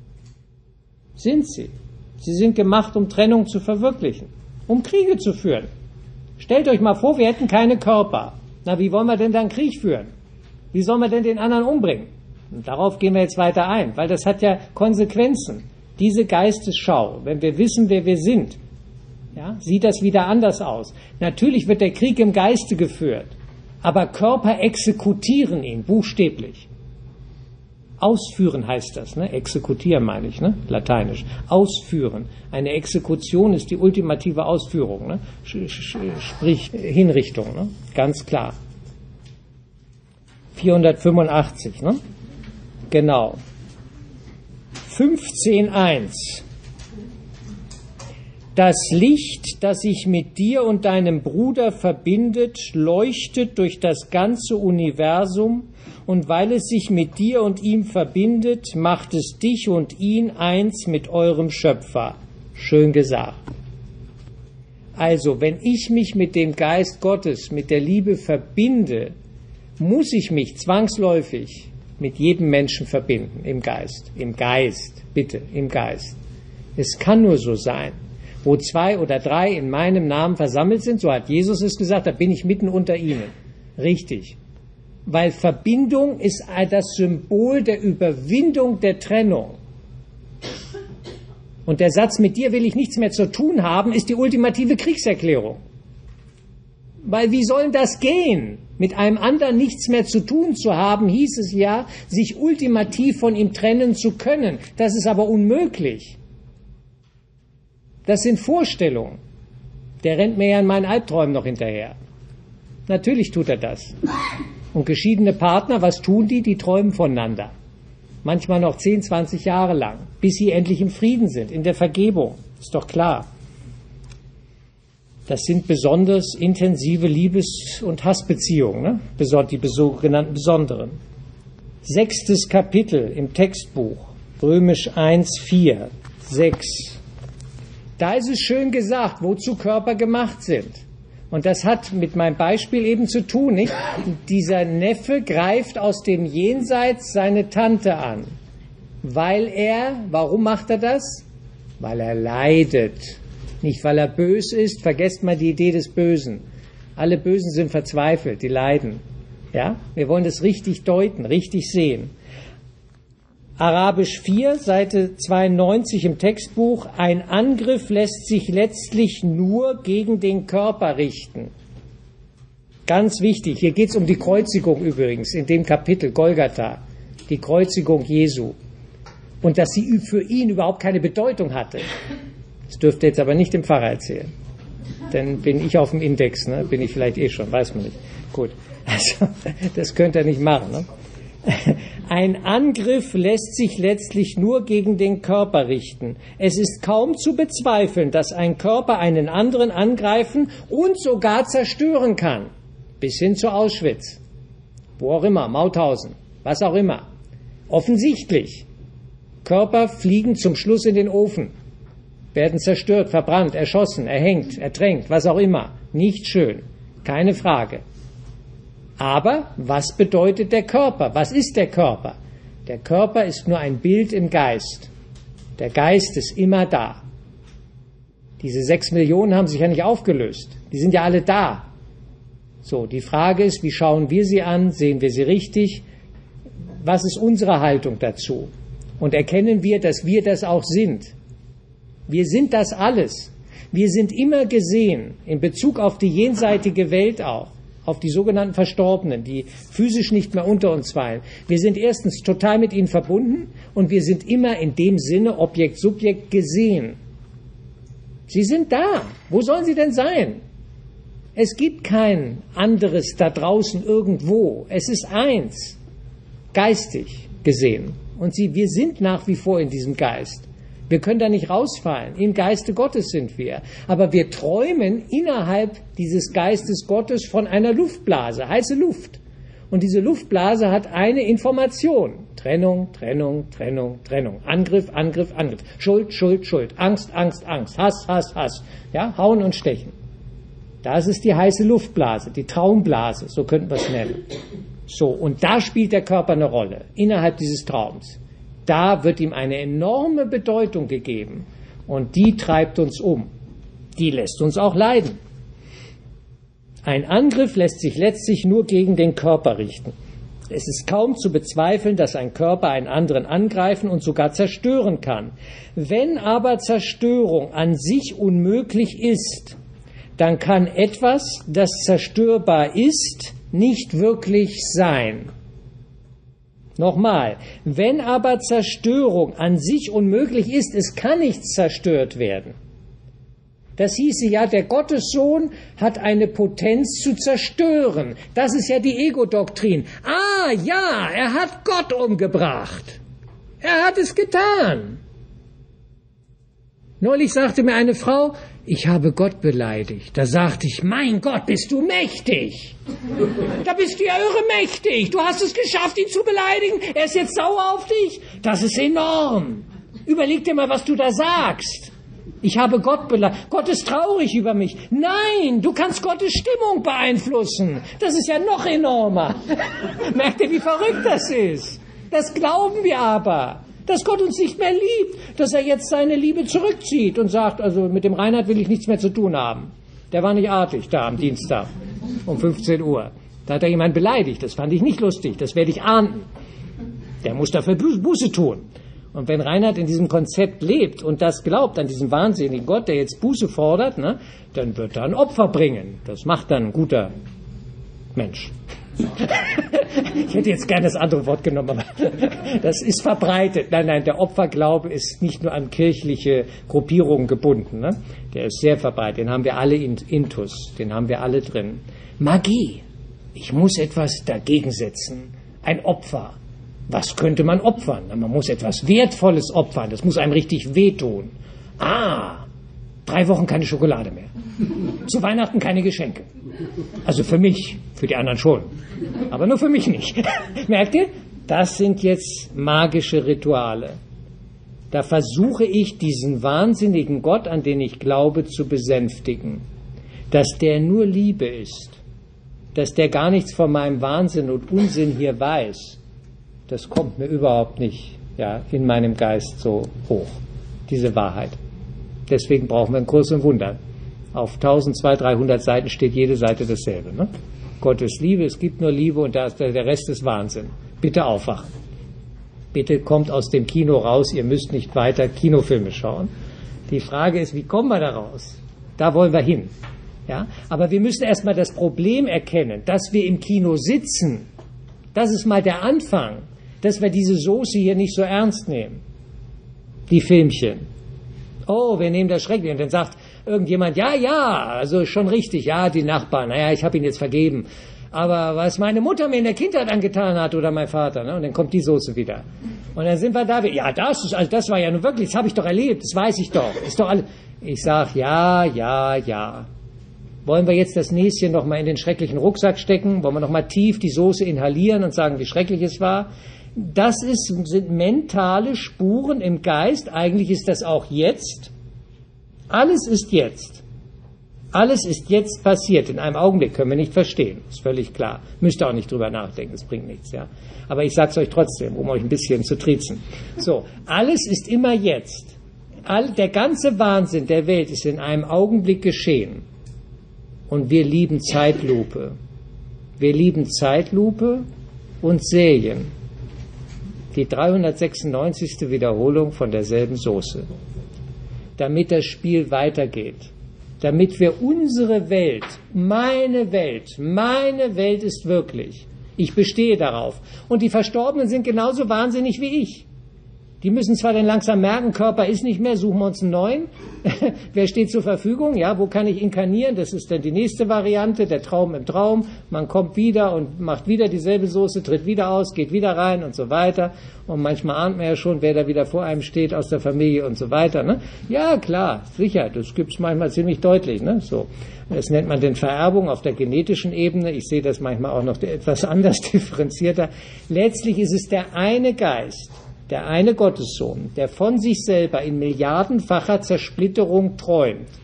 Sind sie. Sie sind gemacht, um Trennung zu verwirklichen, um Kriege zu führen. Stellt euch mal vor, wir hätten keine Körper. Na, wie wollen wir denn dann Krieg führen? Wie sollen wir denn den anderen umbringen? Und darauf gehen wir jetzt weiter ein, weil das hat ja Konsequenzen. Diese Geistesschau, wenn wir wissen, wer wir sind, ja, sieht das wieder anders aus. Natürlich wird der Krieg im Geiste geführt, aber Körper exekutieren ihn, buchstäblich. Ausführen heißt das, ne? Exekutieren meine ich, ne? Lateinisch. Ausführen. Eine Exekution ist die ultimative Ausführung, ne? Sprich Hinrichtung, ne? Ganz klar. 485, ne? Genau. 15.1. Das Licht, das sich mit dir und deinem Bruder verbindet, leuchtet durch das ganze Universum, und weil es sich mit dir und ihm verbindet, macht es dich und ihn eins mit eurem Schöpfer. Schön gesagt. Also, wenn ich mich mit dem Geist Gottes, mit der Liebe verbinde, muss ich mich zwangsläufig mit jedem Menschen verbinden, im Geist. Im Geist, bitte, im Geist. Es kann nur so sein. Wo 2 oder 3 in meinem Namen versammelt sind, so hat Jesus es gesagt, da bin ich mitten unter ihnen. Richtig. Weil Verbindung ist das Symbol der Überwindung der Trennung. Und der Satz, mit dir will ich nichts mehr zu tun haben, ist die ultimative Kriegserklärung. Weil wie soll das gehen? Mit einem anderen nichts mehr zu tun zu haben, hieß es ja, sich ultimativ von ihm trennen zu können. Das ist aber unmöglich. Das sind Vorstellungen. Der rennt mir ja in meinen Albträumen noch hinterher. Natürlich tut er das. Und geschiedene Partner, was tun die? Die träumen voneinander. Manchmal noch 10, 20 Jahre lang, bis sie endlich im Frieden sind, in der Vergebung. Ist doch klar. Das sind besonders intensive Liebes- und Hassbeziehungen, ne? Die sogenannten besonderen. 6. Kapitel im Textbuch, Römisch 1, 4, 6. Da ist es schön gesagt, wozu Körper gemacht sind. Und das hat mit meinem Beispiel eben zu tun, nicht? Dieser Neffe greift aus dem Jenseits seine Tante an, warum macht er das? Weil er leidet. Nicht, weil er böse ist, vergesst mal die Idee des Bösen. Alle Bösen sind verzweifelt, die leiden. Ja? Wir wollen das richtig deuten, richtig sehen. Arabisch 4, Seite 92 im Textbuch, ein Angriff lässt sich letztlich nur gegen den Körper richten. Ganz wichtig, hier geht es um die Kreuzigung übrigens, in dem Kapitel Golgatha, die Kreuzigung Jesu. Und dass sie für ihn überhaupt keine Bedeutung hatte. Das dürfte jetzt aber nicht dem Pfarrer erzählen. Dann bin ich auf dem Index, ne? Bin ich vielleicht schon, weiß man nicht. Gut, also das könnt ihr nicht machen, ne? Ein Angriff lässt sich letztlich nur gegen den Körper richten. Es ist kaum zu bezweifeln, dass ein Körper einen anderen angreifen und sogar zerstören kann. Bis hin zu Auschwitz. Wo auch immer, Mauthausen, was auch immer. Offensichtlich. Körper fliegen zum Schluss in den Ofen. Werden zerstört, verbrannt, erschossen, erhängt, ertränkt, was auch immer. Nicht schön. Keine Frage. Aber was bedeutet der Körper? Was ist der Körper? Der Körper ist nur ein Bild im Geist. Der Geist ist immer da. Diese 6 Millionen haben sich ja nicht aufgelöst. Die sind ja alle da. So, die Frage ist, wie schauen wir sie an? Sehen wir sie richtig? Was ist unsere Haltung dazu? Und erkennen wir, dass wir das auch sind? Wir sind das alles. Wir sind immer gesehen, in Bezug auf die jenseitige Welt auch. Auf die sogenannten Verstorbenen, die physisch nicht mehr unter uns weilen. Wir sind erstens total mit ihnen verbunden und wir sind immer in dem Sinne Objekt, Subjekt gesehen. Sie sind da. Wo sollen sie denn sein? Es gibt kein anderes da draußen irgendwo. Es ist eins, geistig gesehen. Und wir sind nach wie vor in diesem Geist. Wir können da nicht rausfallen. Im Geiste Gottes sind wir. Aber wir träumen innerhalb dieses Geistes Gottes von einer Luftblase, heiße Luft. Und diese Luftblase hat eine Information. Trennung, Trennung, Trennung, Trennung. Angriff, Angriff, Angriff. Schuld, Schuld, Schuld. Angst, Angst, Angst. Hass, Hass, Hass. Ja, hauen und stechen. Das ist die heiße Luftblase, die Traumblase, so könnten wir es nennen. So, und da spielt der Körper eine Rolle, innerhalb dieses Traums. Da wird ihm eine enorme Bedeutung gegeben und die treibt uns um. Die lässt uns auch leiden. Ein Angriff lässt sich letztlich nur gegen den Körper richten. Es ist kaum zu bezweifeln, dass ein Körper einen anderen angreifen und sogar zerstören kann. Wenn aber Zerstörung an sich unmöglich ist, dann kann etwas, das zerstörbar ist, nicht wirklich sein. Nochmal, wenn aber Zerstörung an sich unmöglich ist, es kann nichts zerstört werden. Das hieße ja, der Gottessohn hat eine Potenz zu zerstören. Das ist ja die Ego-Doktrin. Ah ja, er hat Gott umgebracht. Er hat es getan. Neulich sagte mir eine Frau, ich habe Gott beleidigt. Da sagte ich, mein Gott, bist du mächtig. Da bist du ja irre mächtig. Du hast es geschafft, ihn zu beleidigen. Er ist jetzt sauer auf dich. Das ist enorm. Überleg dir mal, was du da sagst. Ich habe Gott beleidigt. Gott ist traurig über mich. Nein, du kannst Gottes Stimmung beeinflussen. Das ist ja noch enormer. Merkt ihr, wie verrückt das ist? Das glauben wir aber. Dass Gott uns nicht mehr liebt, dass er jetzt seine Liebe zurückzieht und sagt, also mit dem Reinhard will ich nichts mehr zu tun haben. Der war nicht artig da am Dienstag um 15 Uhr. Da hat er jemand beleidigt, das fand ich nicht lustig, das werde ich ahnden. Der muss dafür Buße tun. Und wenn Reinhard in diesem Konzept lebt und das glaubt, an diesen wahnsinnigen Gott, der jetzt Buße fordert, ne, dann wird er ein Opfer bringen. Das macht dann ein guter Mensch. Ich hätte jetzt gerne das andere Wort genommen, aber das ist verbreitet. Nein, der Opferglaube ist nicht nur an kirchliche Gruppierungen gebunden. Ne? Der ist sehr verbreitet. Den haben wir alle intus. Den haben wir alle drin. Magie. Ich muss etwas dagegen setzen. Ein Opfer. Was könnte man opfern? Man muss etwas Wertvolles opfern. Das muss einem richtig wehtun. 3 Wochen keine Schokolade mehr. Zu Weihnachten keine Geschenke. Also für mich, für die anderen schon. Aber nur für mich nicht. Merkt ihr? Das sind jetzt magische Rituale. Da versuche ich, diesen wahnsinnigen Gott, an den ich glaube, zu besänftigen. dass der nur Liebe ist, dass der gar nichts von meinem Wahnsinn und Unsinn hier weiß, das kommt mir überhaupt nicht in meinem Geist so hoch, diese Wahrheit. Deswegen brauchen wir einen Kurs in Wundern. Auf 1200, 300 Seiten steht jede Seite dasselbe. Ne? Gott ist Liebe, es gibt nur Liebe und der Rest ist Wahnsinn. Bitte aufwachen. Bitte kommt aus dem Kino raus, ihr müsst nicht weiter Kinofilme schauen. Die Frage ist, wie kommen wir da raus? Da wollen wir hin. Ja? Aber wir müssen erstmal das Problem erkennen, dass wir im Kino sitzen. Das ist mal der Anfang, dass wir diese Soße hier nicht so ernst nehmen. Die Filmchen. Oh, wir nehmen das schrecklich. Und dann sagt irgendjemand, also schon richtig, die Nachbarn, ich habe ihn jetzt vergeben. Aber was meine Mutter mir in der Kindheit angetan hat oder mein Vater, ne? Und dann kommt die Soße wieder. Und dann sind wir da, das war ja nun wirklich, das habe ich doch erlebt, das weiß ich doch. Ist doch alles. Ich sage, ja. Wollen wir jetzt das Näschen noch mal in den schrecklichen Rucksack stecken? Wollen wir noch mal tief die Soße inhalieren und sagen, wie schrecklich es war? Das sind mentale Spuren im Geist. Eigentlich ist das auch jetzt. Alles ist jetzt. Alles ist jetzt passiert. In einem Augenblick können wir nicht verstehen. Ist völlig klar. Müsst ihr auch nicht drüber nachdenken. Es bringt nichts, ja. Aber ich sag's euch trotzdem, um euch ein bisschen zu triezen. So. Alles ist immer jetzt. Der ganze Wahnsinn der Welt ist in einem Augenblick geschehen. Und wir lieben Zeitlupe. Wir lieben Zeitlupe und Serien. Die 396. Wiederholung von derselben Soße. Damit das Spiel weitergeht. Damit wir unsere Welt, meine Welt ist wirklich. Ich bestehe darauf. Und die Verstorbenen sind genauso wahnsinnig wie ich. Die müssen zwar dann langsam merken, Körper ist nicht mehr, suchen wir uns einen neuen. Wer steht zur Verfügung? Ja, wo kann ich inkarnieren? Das ist dann die nächste Variante, der Traum im Traum. Man kommt wieder und macht wieder dieselbe Soße, tritt wieder aus, geht wieder rein und so weiter. Und manchmal ahnt man ja schon, wer da wieder vor einem steht aus der Familie und so weiter. Ne? Ja, klar, sicher, das gibt's manchmal ziemlich deutlich. Ne? So. Das nennt man denn Vererbung auf der genetischen Ebene. Ich sehe das manchmal auch noch etwas anders differenzierter. Letztlich ist es der eine Geist, der eine Gottessohn, der von sich selber in milliardenfacher Zersplitterung träumt